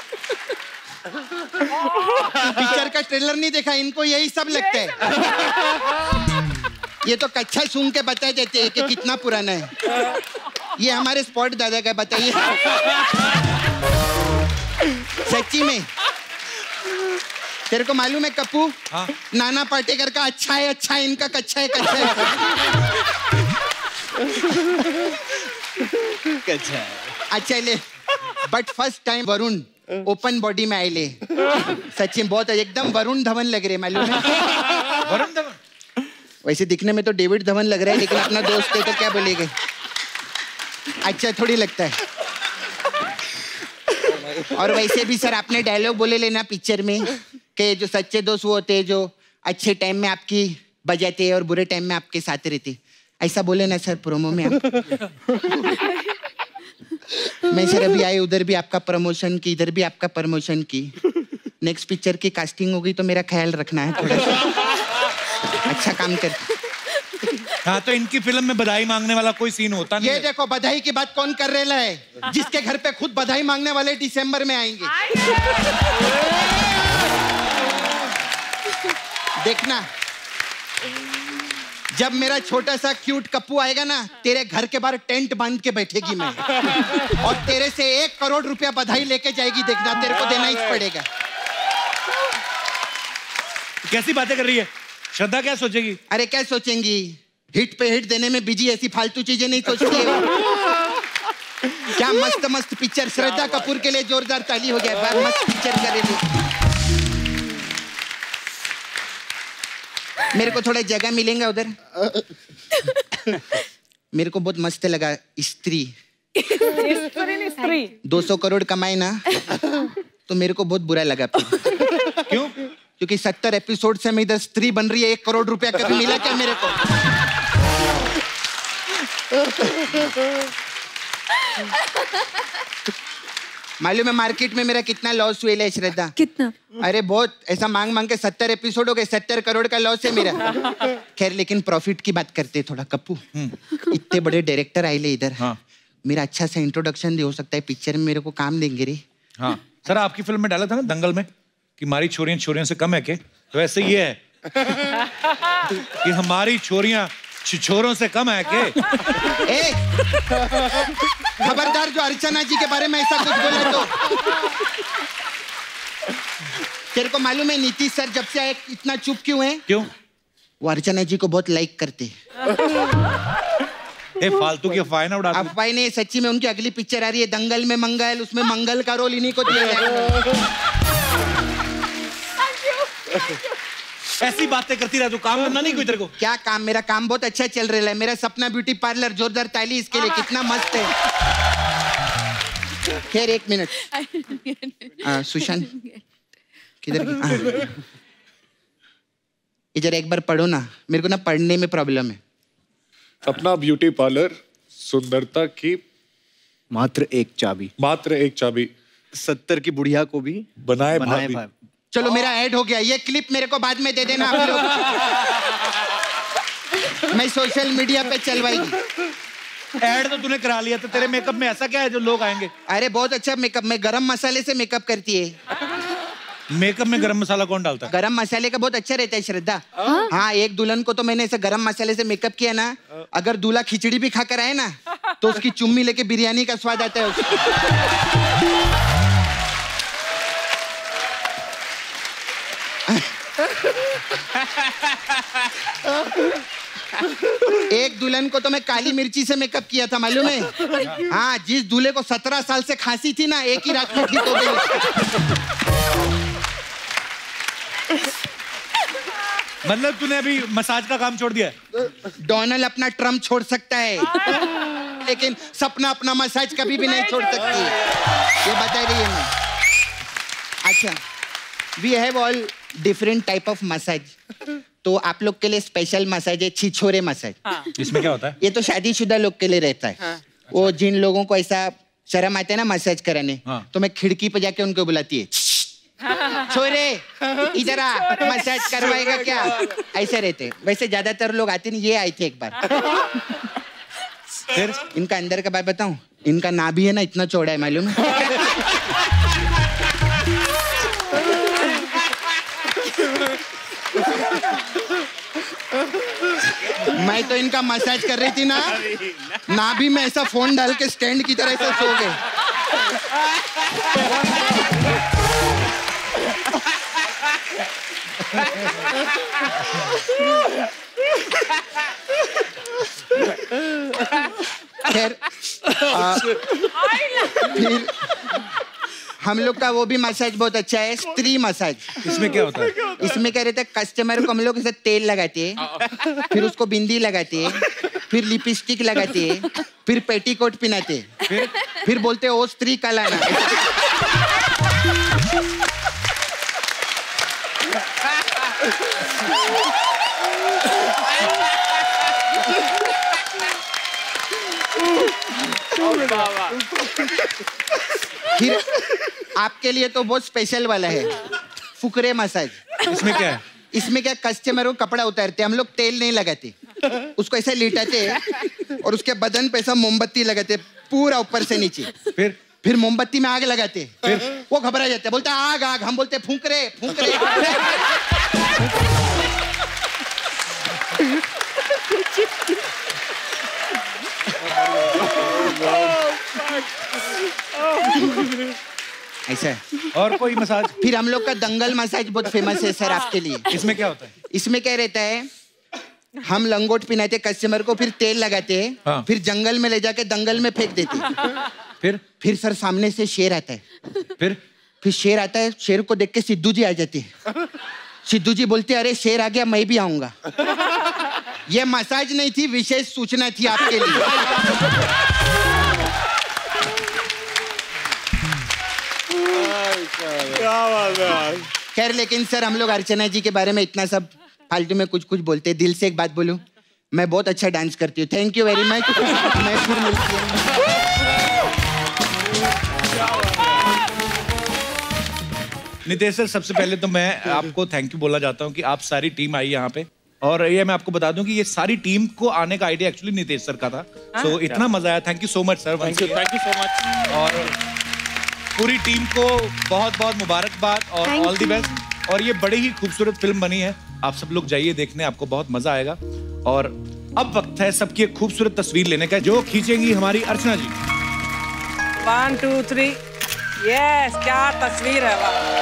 पिक्चर का ट्रेलर नहीं देखा, इनको यही सब लगता है। ये तो कच्चा सूंघ के बता देते हैं कि कितना पुराना है। ये हमारे स्पॉट दादा का, बताइए सच्ची में। तेरे को मालूम है कप्पू? हाँ? नाना पाटेकर का अच्छा है अच्छा है, इनका कच्चा है कच्चा है। कच्चा है अच्छा ले। But first time Varun open body में आए ले, सच्ची में बहुत एकदम वरुण धवन लग रहे, मालूम है? वरुण धवन वैसे दिखने में तो डेविड धवन लग रहा है, लेकिन अपना दोस्त है तो क्या बोलेंगे, अच्छा थोड़ी लगता है। और वैसे भी सर आपने डायलॉग बोले लेना पिक्चर में कि जो सच्चे दोस्त वो होते हैं जो अच्छे टाइम में आपकी बजाते हैं और बुरे टाइम में आपके साथ रहते, ऐसा बोले ना सर प्रोमो में आप। मैं सर अभी आए, उधर भी आपका प्रमोशन की, इधर भी आपका प्रमोशन की। नेक्स्ट पिक्चर की कास्टिंग होगी तो मेरा ख्याल रखना है थोड़ा सा। अच्छा काम कर। हाँ तो इनकी फिल्म में बधाई मांगने वाला कोई सीन होता नहीं ये है। देखो बधाई की बात कौन कर रहा है? जिसके घर पे खुद बधाई मांगने वाले दिसंबर में आएंगे। देखना जब मेरा छोटा सा क्यूट कप्पू आएगा ना, तेरे घर के बाहर टेंट बांध के बैठेगी मैं, और तेरे से एक करोड़ रुपया बधाई लेके जाएगी। देखना तेरे को देना ही पड़ेगा। कैसी बातें कर रही है श्रद्धा? क्या सोचेगी? अरे क्या सोचेंगी, हिट पे हिट देने में बिजी, ऐसी फालतू चीजें नहीं सोचती है। क्या मस्त मस्त पिक्चर। श्रद्धा कपूर के लिए जोरदार ताली हो गया। बहुत मस्त पिक्चर करेगी। मेरे को थोड़ा जगह मिलेगा उधर। मेरे को बहुत मस्त लगा स्त्री। दो सौ करोड़ कमाए ना तो मेरे को बहुत बुरा लगा। क्यों? क्योंकि सत्तर एपिसोड से मैं इधर स्त्री बन रही है। एक करोड़ रुपया कभी मिला क्या मेरे को? मालूम है मार्केट में मेरा कितना लॉस हुआ है श्रद्धा? कितना? अरे बहुत, ऐसा मांग मांग के सत्तर एपिसोड हो गए। सत्तर करोड़ का लॉस है मेरा। खैर लेकिन प्रॉफिट की बात करते हैं थोड़ा। कप्पू, इतने बड़े डायरेक्टर आए ले इधर। हाँ। मेरा अच्छा सा इंट्रोडक्शन दे, हो सकता है पिक्चर में मेरे को काम देंगे रे। हाँ सर, आपकी फिल्म में डाला था ना दंगल में कि हमारी छोरियां छोरियों से कम है के, तो ऐसे ये है कि हमारी छोरियां छिछोरों से कम है के। ए, खबरदार जो अर्चना जी के बारे में ऐसा कुछ बोले तो। तेरे को मालूम है नीतीश सर जब से आए इतना चुप क्यों है? क्यों? वो अर्चना जी को बहुत लाइक करते। ए, फालतू की अफवाह ना उड़ा। अफवाह नहीं, सच्ची में उनकी अगली पिक्चर आ रही है दंगल में मंगल। उसमें मंगल का रोल इन्हीं को दिया जाएगा। ऐसी बातें करती रह, तू काम करना नहीं कोई तेरे को? क्या काम? मेरा काम बहुत अच्छा चल रहा है। मेरा सपना ब्यूटी पार्लर, जोरदार ताली इसके लिए। कितना मस्त है। खैर एक मिनट, सुशांत किधर? इधर एक बार पढ़ो ना, मेरे को ना पढ़ने में प्रॉब्लम है। अपना ब्यूटी पार्लर, सुंदरता की मात्र एक चाबी। मात्र एक चाबी। सत्तर की बुढ़िया को भी बनाए बनाए भाभी। चलो मेरा ऐड हो गया। ये क्लिप मेरे को बाद में दे देना आप लोग। मैं सोशल मीडिया पे चलवाएगी। ऐड तो तूने करा लिया, तो तेरे मेकअप में ऐसा क्या है जो लोग आएंगे? अरे बहुत अच्छा मेकअप। मैं गरम मसाले से मेकअप करती है। मेकअप में गरम मसाला कौन डालता है? गरम मसाले का बहुत अच्छा रहता है श्रद्धा। हाँ, हाँ एक दुल्हन को तो मैंने ऐसे गरम मसाले से मेकअप किया ना, अगर दूल्हा खिचड़ी भी खाकर आए ना तो उसकी चुम्मी लेके बिरयानी का स्वाद आता है उसको। एक दुल्हन को तो मैं काली मिर्ची से मेकअप किया था, मालूम है? हाँ, जिस दूल्हे को सत्रह साल से खांसी थी ना, एक ही रात में ठीक हो गई। मतलब तूने अभी मसाज का काम छोड़ दिया? डोनाल्ड अपना ट्रम्प छोड़ सकता है लेकिन सपना अपना मसाज कभी भी नहीं छोड़ सकती। ये बता रही है मैं। अच्छा, we have all different type of massage. तो आप लोग के लिए स्पेशल मसाज है छिछोरे मसाज। हाँ। इसमें क्या होता है? ये तो शादीशुदा लोग के लिए रहता है। हाँ। वो जिन लोगों को ऐसा शर्म आता है ना मसाज कराने, हाँ। तो मैं खिड़की पे जाके उनको बुलाती है, छोरे इधर आ, मसाज करवाएगा क्या? ऐसे रहते। वैसे ज्यादातर लोग आते नहीं, ये आए थे एक बार। फिर इनका अंदर का बात बताऊं, इनका नाभि है ना इतना चौड़ा है, मालूम है? मैं तो इनका मसाज कर रही थी ना, नाभि में ऐसा फोन डाल के स्टैंड की तरह ऐसा सो गए। खैर फिर हम लोग का वो भी मसाज बहुत अच्छा है, स्त्री मसाज। इसमें क्या होता है? इसमें क्या रहता है, कस्टमर को हम लोग ऐसे तेल लगाते हैं, फिर उसको बिंदी लगाते हैं, फिर लिपस्टिक लगाते हैं, फिर पेटीकोट पहनाते हैं, फिर फिर बोलते हैं ओ स्त्री का लाना। फिर आपके लिए तो बहुत स्पेशल वाला है, फुकरे मसाज। इसमें क्या है? इसमें क्या, कस्टमर को कपड़ा उतारते, हम लोग तेल नहीं लगाते, उसको ऐसे लिटाते हैं और उसके बदन पे ऐसा मोमबत्ती लगाते पूरा ऊपर से नीचे। फिर फिर मोमबत्ती में आग लगाते, फिर वो घबरा जाते, बोलते आग आग, हम बोलते फूंक रे फूंक रे। ऐसा है। और कोई मसाज? फिर हम लोग का दंगल मसाज बहुत फेमस है सर आपके लिए। इसमें क्या होता है? इसमें क्या रहता है, हम लंगोट पिनाते कस्टमर को, फिर तेल लगाते हैं, हाँ। फिर जंगल में ले जाके दंगल में फेंक देते हैं। फिर फिर सर सामने से शेर आता है। फिर फिर शेर आता है, शेर को देख के सिद्धू जी आ जाते हैं। सिद्धू जी बोलते अरे शेर आ गया, मैं भी आऊंगा। ये मसाज नहीं थी, विशेष सूचना थी आपके लिए। क्या बात है यार। खैर लेकिन सर हम लोग अर्चना जी के बारे में इतना सब फालतू में कुछ कुछ बोलते हैं। दिल से एक बात बोलूं, मैं बहुत अच्छा डांस करती हूँ। Thank you very much. मैं फिर मिलती हूँ। नितेश सर, सबसे पहले तो मैं आपको थैंक यू बोलना चाहता हूँ कि आप सारी टीम आई यहाँ पे, और ये मैं आपको बता दूं कि ये सारी टीम को आने का आइडिया एक्चुअली नितेश सर का था। सो so, इतना मजा आया। Thank you so much sir. Thank you thank you so much. और पूरी टीम को बहुत बहुत मुबारकबाद और ऑल द बेस्ट। और ये बड़ी ही खूबसूरत फिल्म बनी है, आप सब लोग जाइए देखने, आपको बहुत मजा आएगा। और अब वक्त है सबकी एक खूबसूरत तस्वीर लेने का, जो खींचेंगी हमारी Archana ji. One two three, yes, क्या तस्वीर है वाह।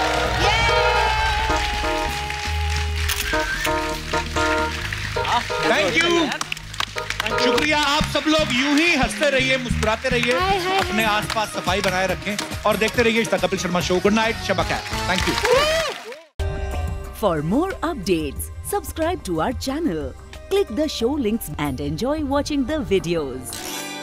थैंक यू, शुक्रिया। आप सब लोग यूं ही हंसते रहिए, मुस्कुराते रहिए, अपने आसपास सफाई बनाए रखें और देखते रहिए the Kapil Sharma show. Good night, शब खैर। Thank you. For more updates, subscribe to our channel, click the show links and enjoy watching the videos.